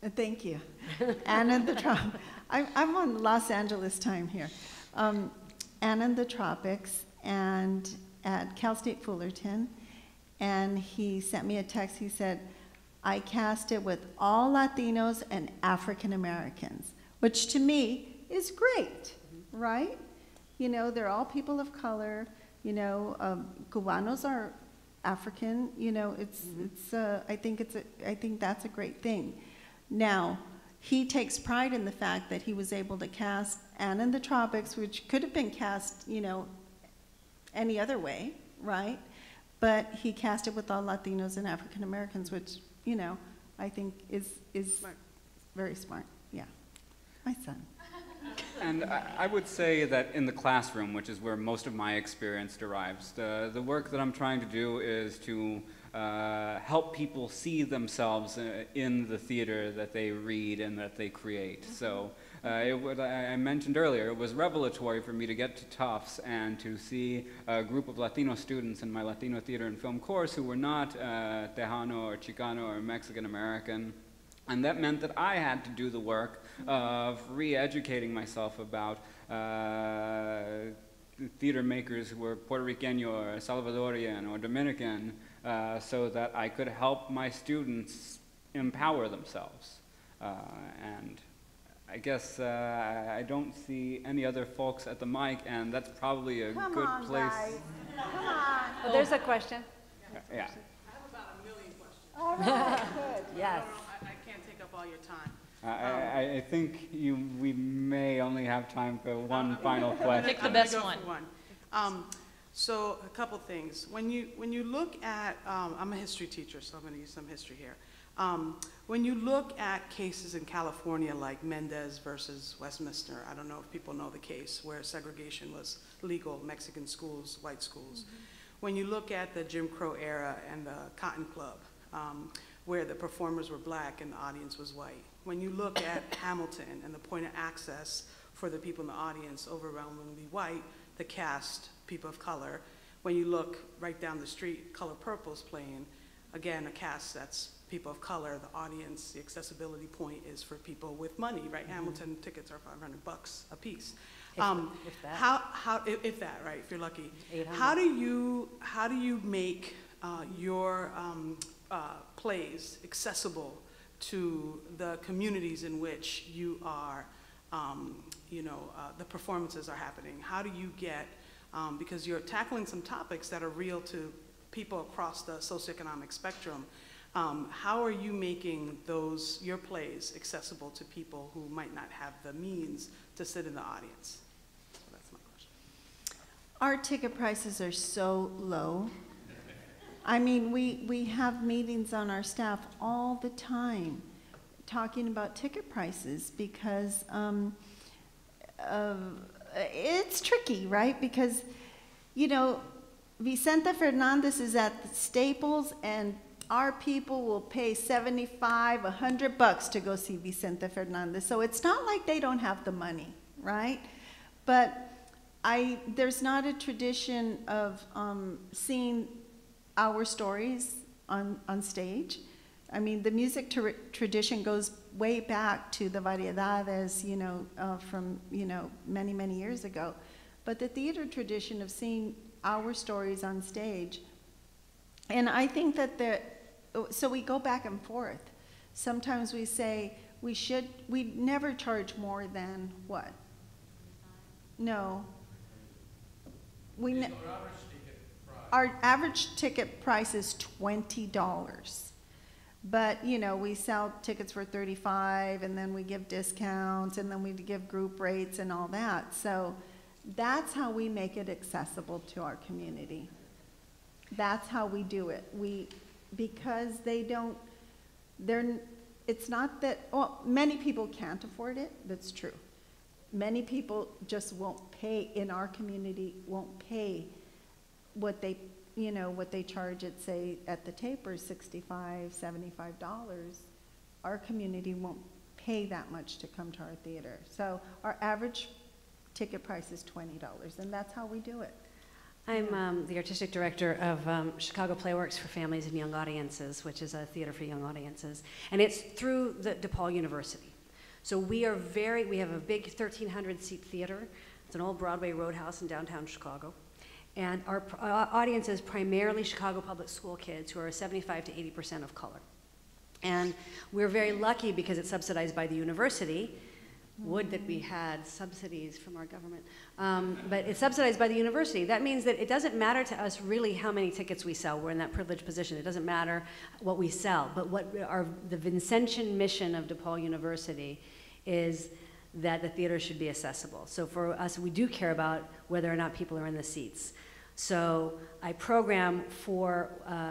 S3: Thank you. Anna and the Tropics. I'm on Los Angeles time here. Anna and the Tropics, and at Cal State Fullerton, and he sent me a text. He said, I cast it with all Latinos and African Americans, which to me is great, right? You know, they're all people of color. You know, Cubanos are African. You know, I think that's a great thing. Now, he takes pride in the fact that he was able to cast Anna in the Tropics, which could have been cast, you know, any other way, right? But he cast it with all Latinos and African Americans, which, you know, I think is smart. Very smart. Yeah, my son.
S1: And I would say that in the classroom, which is where most of my experience derives, the work that I'm trying to do is to help people see themselves in the theater that they read and that they create. So I mentioned earlier, it was revelatory for me to get to Tufts and to see a group of Latino students in my Latino Theater and Film course who were not Tejano or Chicano or Mexican American. And that meant that I had to do the work of re-educating myself about theater makers who were Puerto Rican or Salvadorian or Dominican, so that I could help my students empower themselves. And I guess I don't see any other folks at the mic, and that's probably a good place.
S3: Guys. Come on.
S2: Oh, there's a question.
S1: Yeah.
S7: I have about 1 million questions.
S3: All right, good.
S2: Yes.
S7: I can't take up all your time.
S1: I think we may only have time for one final question.
S4: Pick the
S7: I'm gonna
S4: best
S7: go
S4: one.
S7: for one. So a couple things. When you look at, I'm a history teacher, so I'm going to use some history here. When you look at cases in California like Mendez versus Westminster, I don't know if people know the case where segregation was legal, Mexican schools, white schools. When you look at the Jim Crow era and the Cotton Club, where the performers were black and the audience was white. When you look at Hamilton and the point of access for the people in the audience, overwhelmingly white, the cast, people of color. When you look right down the street, Color Purple's playing, again, a cast that's people of color, the audience, the accessibility point is for people with money, right? Hamilton tickets are $500 a piece.
S2: If that.
S7: If that, right, if you're lucky.
S2: 800.
S7: How do you make your plays accessible to the communities in which you are, the performances are happening? How do you get, because you're tackling some topics that are real to people across the socioeconomic spectrum, how are you making your plays accessible to people who might not have the means to sit in the audience? So that's my question.
S3: Our ticket prices are so low. I mean, we have meetings on our staff all the time talking about ticket prices because it's tricky, right? Because, you know, Vicente Fernandez is at the Staples and our people will pay $75, $100 to go see Vicente Fernandez. So it's not like they don't have the money, right? But there's not a tradition of seeing our stories on stage. I mean, the music tradition goes way back to the variedades, from, many, many years ago. But the theater tradition of seeing our stories on stage, and I think that so we go back and forth. Sometimes we say we never charge more than what? No. Our average ticket price is $20. But, we sell tickets for $35, and then we give discounts, and then we give group rates and all that. So that's how we make it accessible to our community. That's how we do it. Because it's not that, well, many people can't afford it, that's true. Many people just won't pay, in our community, won't pay what they charge at, say, at the taper, $65, $75. Our community won't pay that much to come to our theater. So our average ticket price is $20, and that's how we do it.
S2: I'm the artistic director of Chicago Playworks for Families and Young Audiences, which is a theater for young audiences. And it's through the DePaul University. So we have a big 1,300 seat theater. It's an old Broadway roadhouse in downtown Chicago. And our audience is primarily Chicago public school kids who are 75 to 80% of color. And we're very lucky because it's subsidized by the university. Would that we had subsidies from our government. But it's subsidized by the university. That means that it doesn't matter to us really how many tickets we sell. We're in that privileged position. It doesn't matter what we sell. But the Vincentian mission of DePaul University is that the theater should be accessible. So for us, we do care about whether or not people are in the seats. So I program for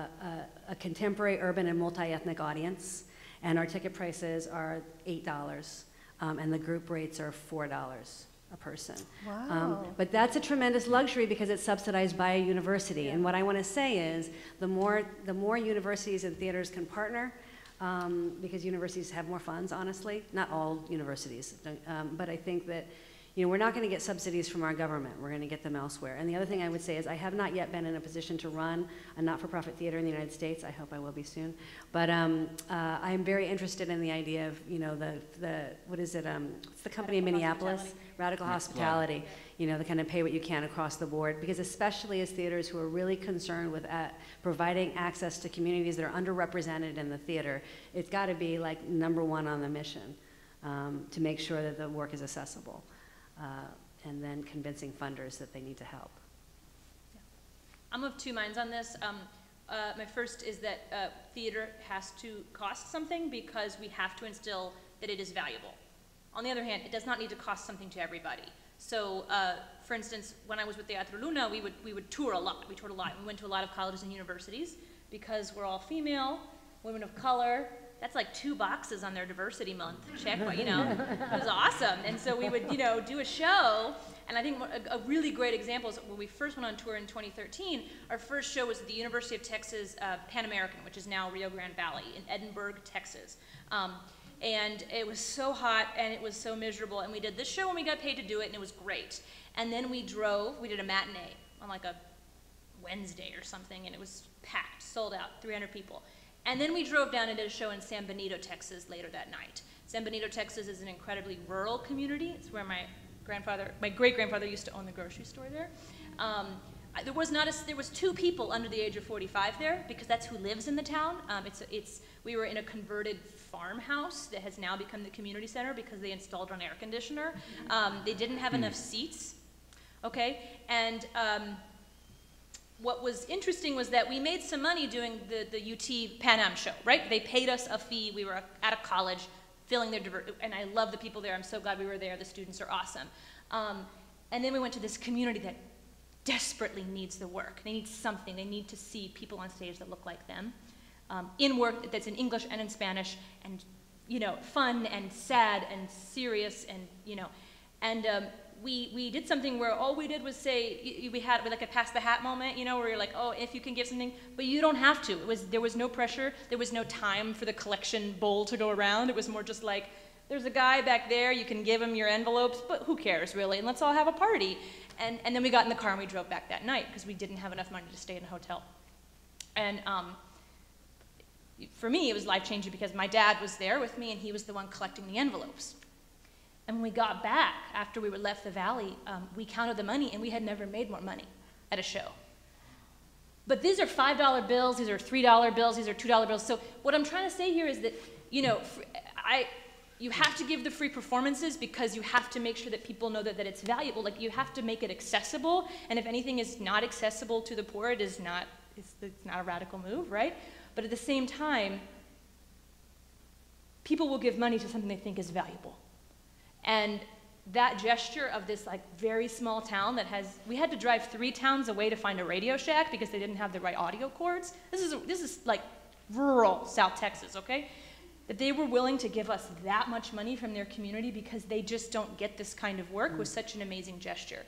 S2: a contemporary, urban, and multi-ethnic audience. And our ticket prices are $8. And the group rates are $4 a person.
S3: Wow.
S2: But that's a tremendous luxury because it's subsidized by a university.
S3: Yeah.
S2: And what I want to say is the more universities and theaters can partner, because universities have more funds, honestly. Not all universities, but I think that we're not going to get subsidies from our government. We're going to get them elsewhere. And the other thing I would say is I have not yet been in a position to run a not-for-profit theater in the United States. I hope I will be soon. But I'm very interested in the idea of, what is it? It's the company in Minneapolis, Radical Hospitality. The kind of pay what you can across the board. Because especially as theaters who are really concerned with providing access to communities that are underrepresented in the theater, it's got to be like #1 on the mission to make sure that the work is accessible. And then convincing funders that they need to help.
S4: Yeah. I'm of two minds on this. My first is that theater has to cost something because we have to instill that it is valuable. On the other hand, it does not need to cost something to everybody. So, for instance, when I was with Teatro Luna, we would tour a lot. We toured a lot. We went to a lot of colleges and universities because we're all female, women of color. That's like 2 boxes on their diversity month check, but it was awesome. And so we would, do a show, and I think a really great example is when we first went on tour in 2013, our first show was at the University of Texas Pan American, which is now Rio Grande Valley in Edinburgh, Texas. And it was so hot and it was so miserable, and we did this show and we got paid to do it, and it was great. And then we did a matinee on like a Wednesday or something, and it was packed, sold out, 300 people. And then we drove down and did a show in San Benito, Texas later that night. San Benito, Texas is an incredibly rural community. It's where my great-grandfather used to own the grocery store there. There was 2 people under the age of 45 there because that's who lives in the town. We were in a converted farmhouse that has now become the community center because they installed an air conditioner. They didn't have enough seats, okay? And what was interesting was that we made some money doing the UT Pan Am show, right? They paid us a fee. We were at a college filling their and I love the people there. I'm so glad we were there. The students are awesome. And then we went to this community that desperately needs the work. They need something. They need to see people on stage that look like them in work that's in English and in Spanish and, fun and sad and serious and, we did something where all we did was say, we had like a pass the hat moment, where you're like, oh, if you can give something, but you don't have to. There was no pressure. There was no time for the collection bowl to go around. It was more just like, there's a guy back there, you can give him your envelopes, but who cares really, and let's all have a party. And then we got in the car and we drove back that night because we didn't have enough money to stay in a hotel. And for me, it was life-changing because my dad was there with me and he was the one collecting the envelopes. And when we got back, after we left the valley, we counted the money, and we had never made more money at a show. But these are $5 bills, these are $3 bills, these are $2 bills. So what I'm trying to say here is that, you have to give the free performances because you have to make sure that people know that it's valuable. Like, you have to make it accessible, and if anything is not accessible to the poor, it's not a radical move, right? But at the same time, people will give money to something they think is valuable. And that gesture of this very small town we had to drive 3 towns away to find a Radio Shack because they didn't have the right audio cords. This is like rural South Texas, okay? That they were willing to give us that much money from their community because they just don't get this kind of work was such an amazing gesture.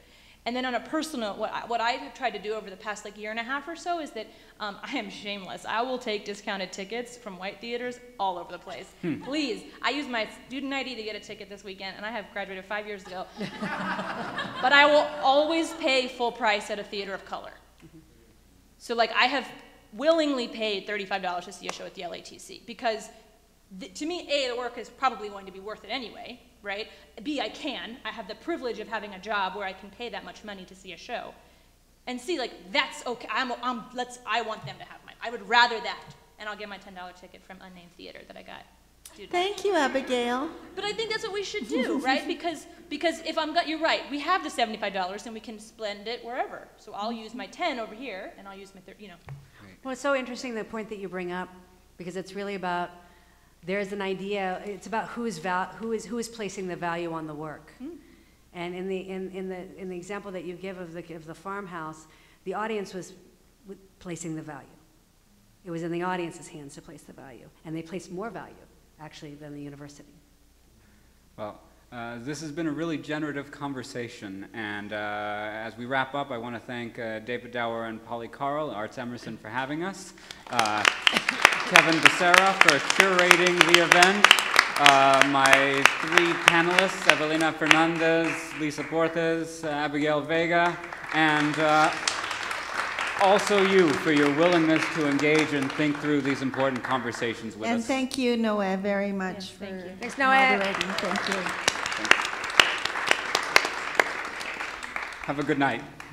S4: And then on a personal, what I have tried to do over the past like year and a half or so is that I am shameless. I will take discounted tickets from white theaters all over the place. Please, I use my student ID to get a ticket this weekend, and I have graduated 5 years ago. But I will always pay full price at a theater of color. So like I have willingly paid $35 to see a show at the LATC because to me, A, the work is probably going to be worth it anyway, right? B, I have the privilege of having a job where I can pay that much money to see a show. And C, like, that's okay, I want them to have mine. I would rather that, and I'll get my $10 ticket from unnamed theater that I got.
S3: Thank you, Abigail.
S4: But I think that's what we should do, right? Because if you're right, we have the $75 and we can spend it wherever. So I'll use my 10 over here, and I'll use my 30, you know.
S2: Well, it's so interesting, the point that you bring up, because it's really about, there's an idea, it's about who is placing the value on the work. And in the example that you give of the farmhouse, the audience was placing the value. It was in the audience's hands to place the value, and they placed more value, actually, than the university.
S1: Well, this has been a really generative conversation, and as we wrap up, I want to thank David Dower and Polly Carl, ArtsEmerson, for having us, Kevin Becerra for curating the event, my three panelists, Evelina Fernández, Lisa Portes, Abigail Vega, and also you for your willingness to engage and think through these important conversations with us.
S3: And thank you, Noé, very much for
S2: Thanks, Noé.
S3: moderating. Thank you.
S1: Have a good night.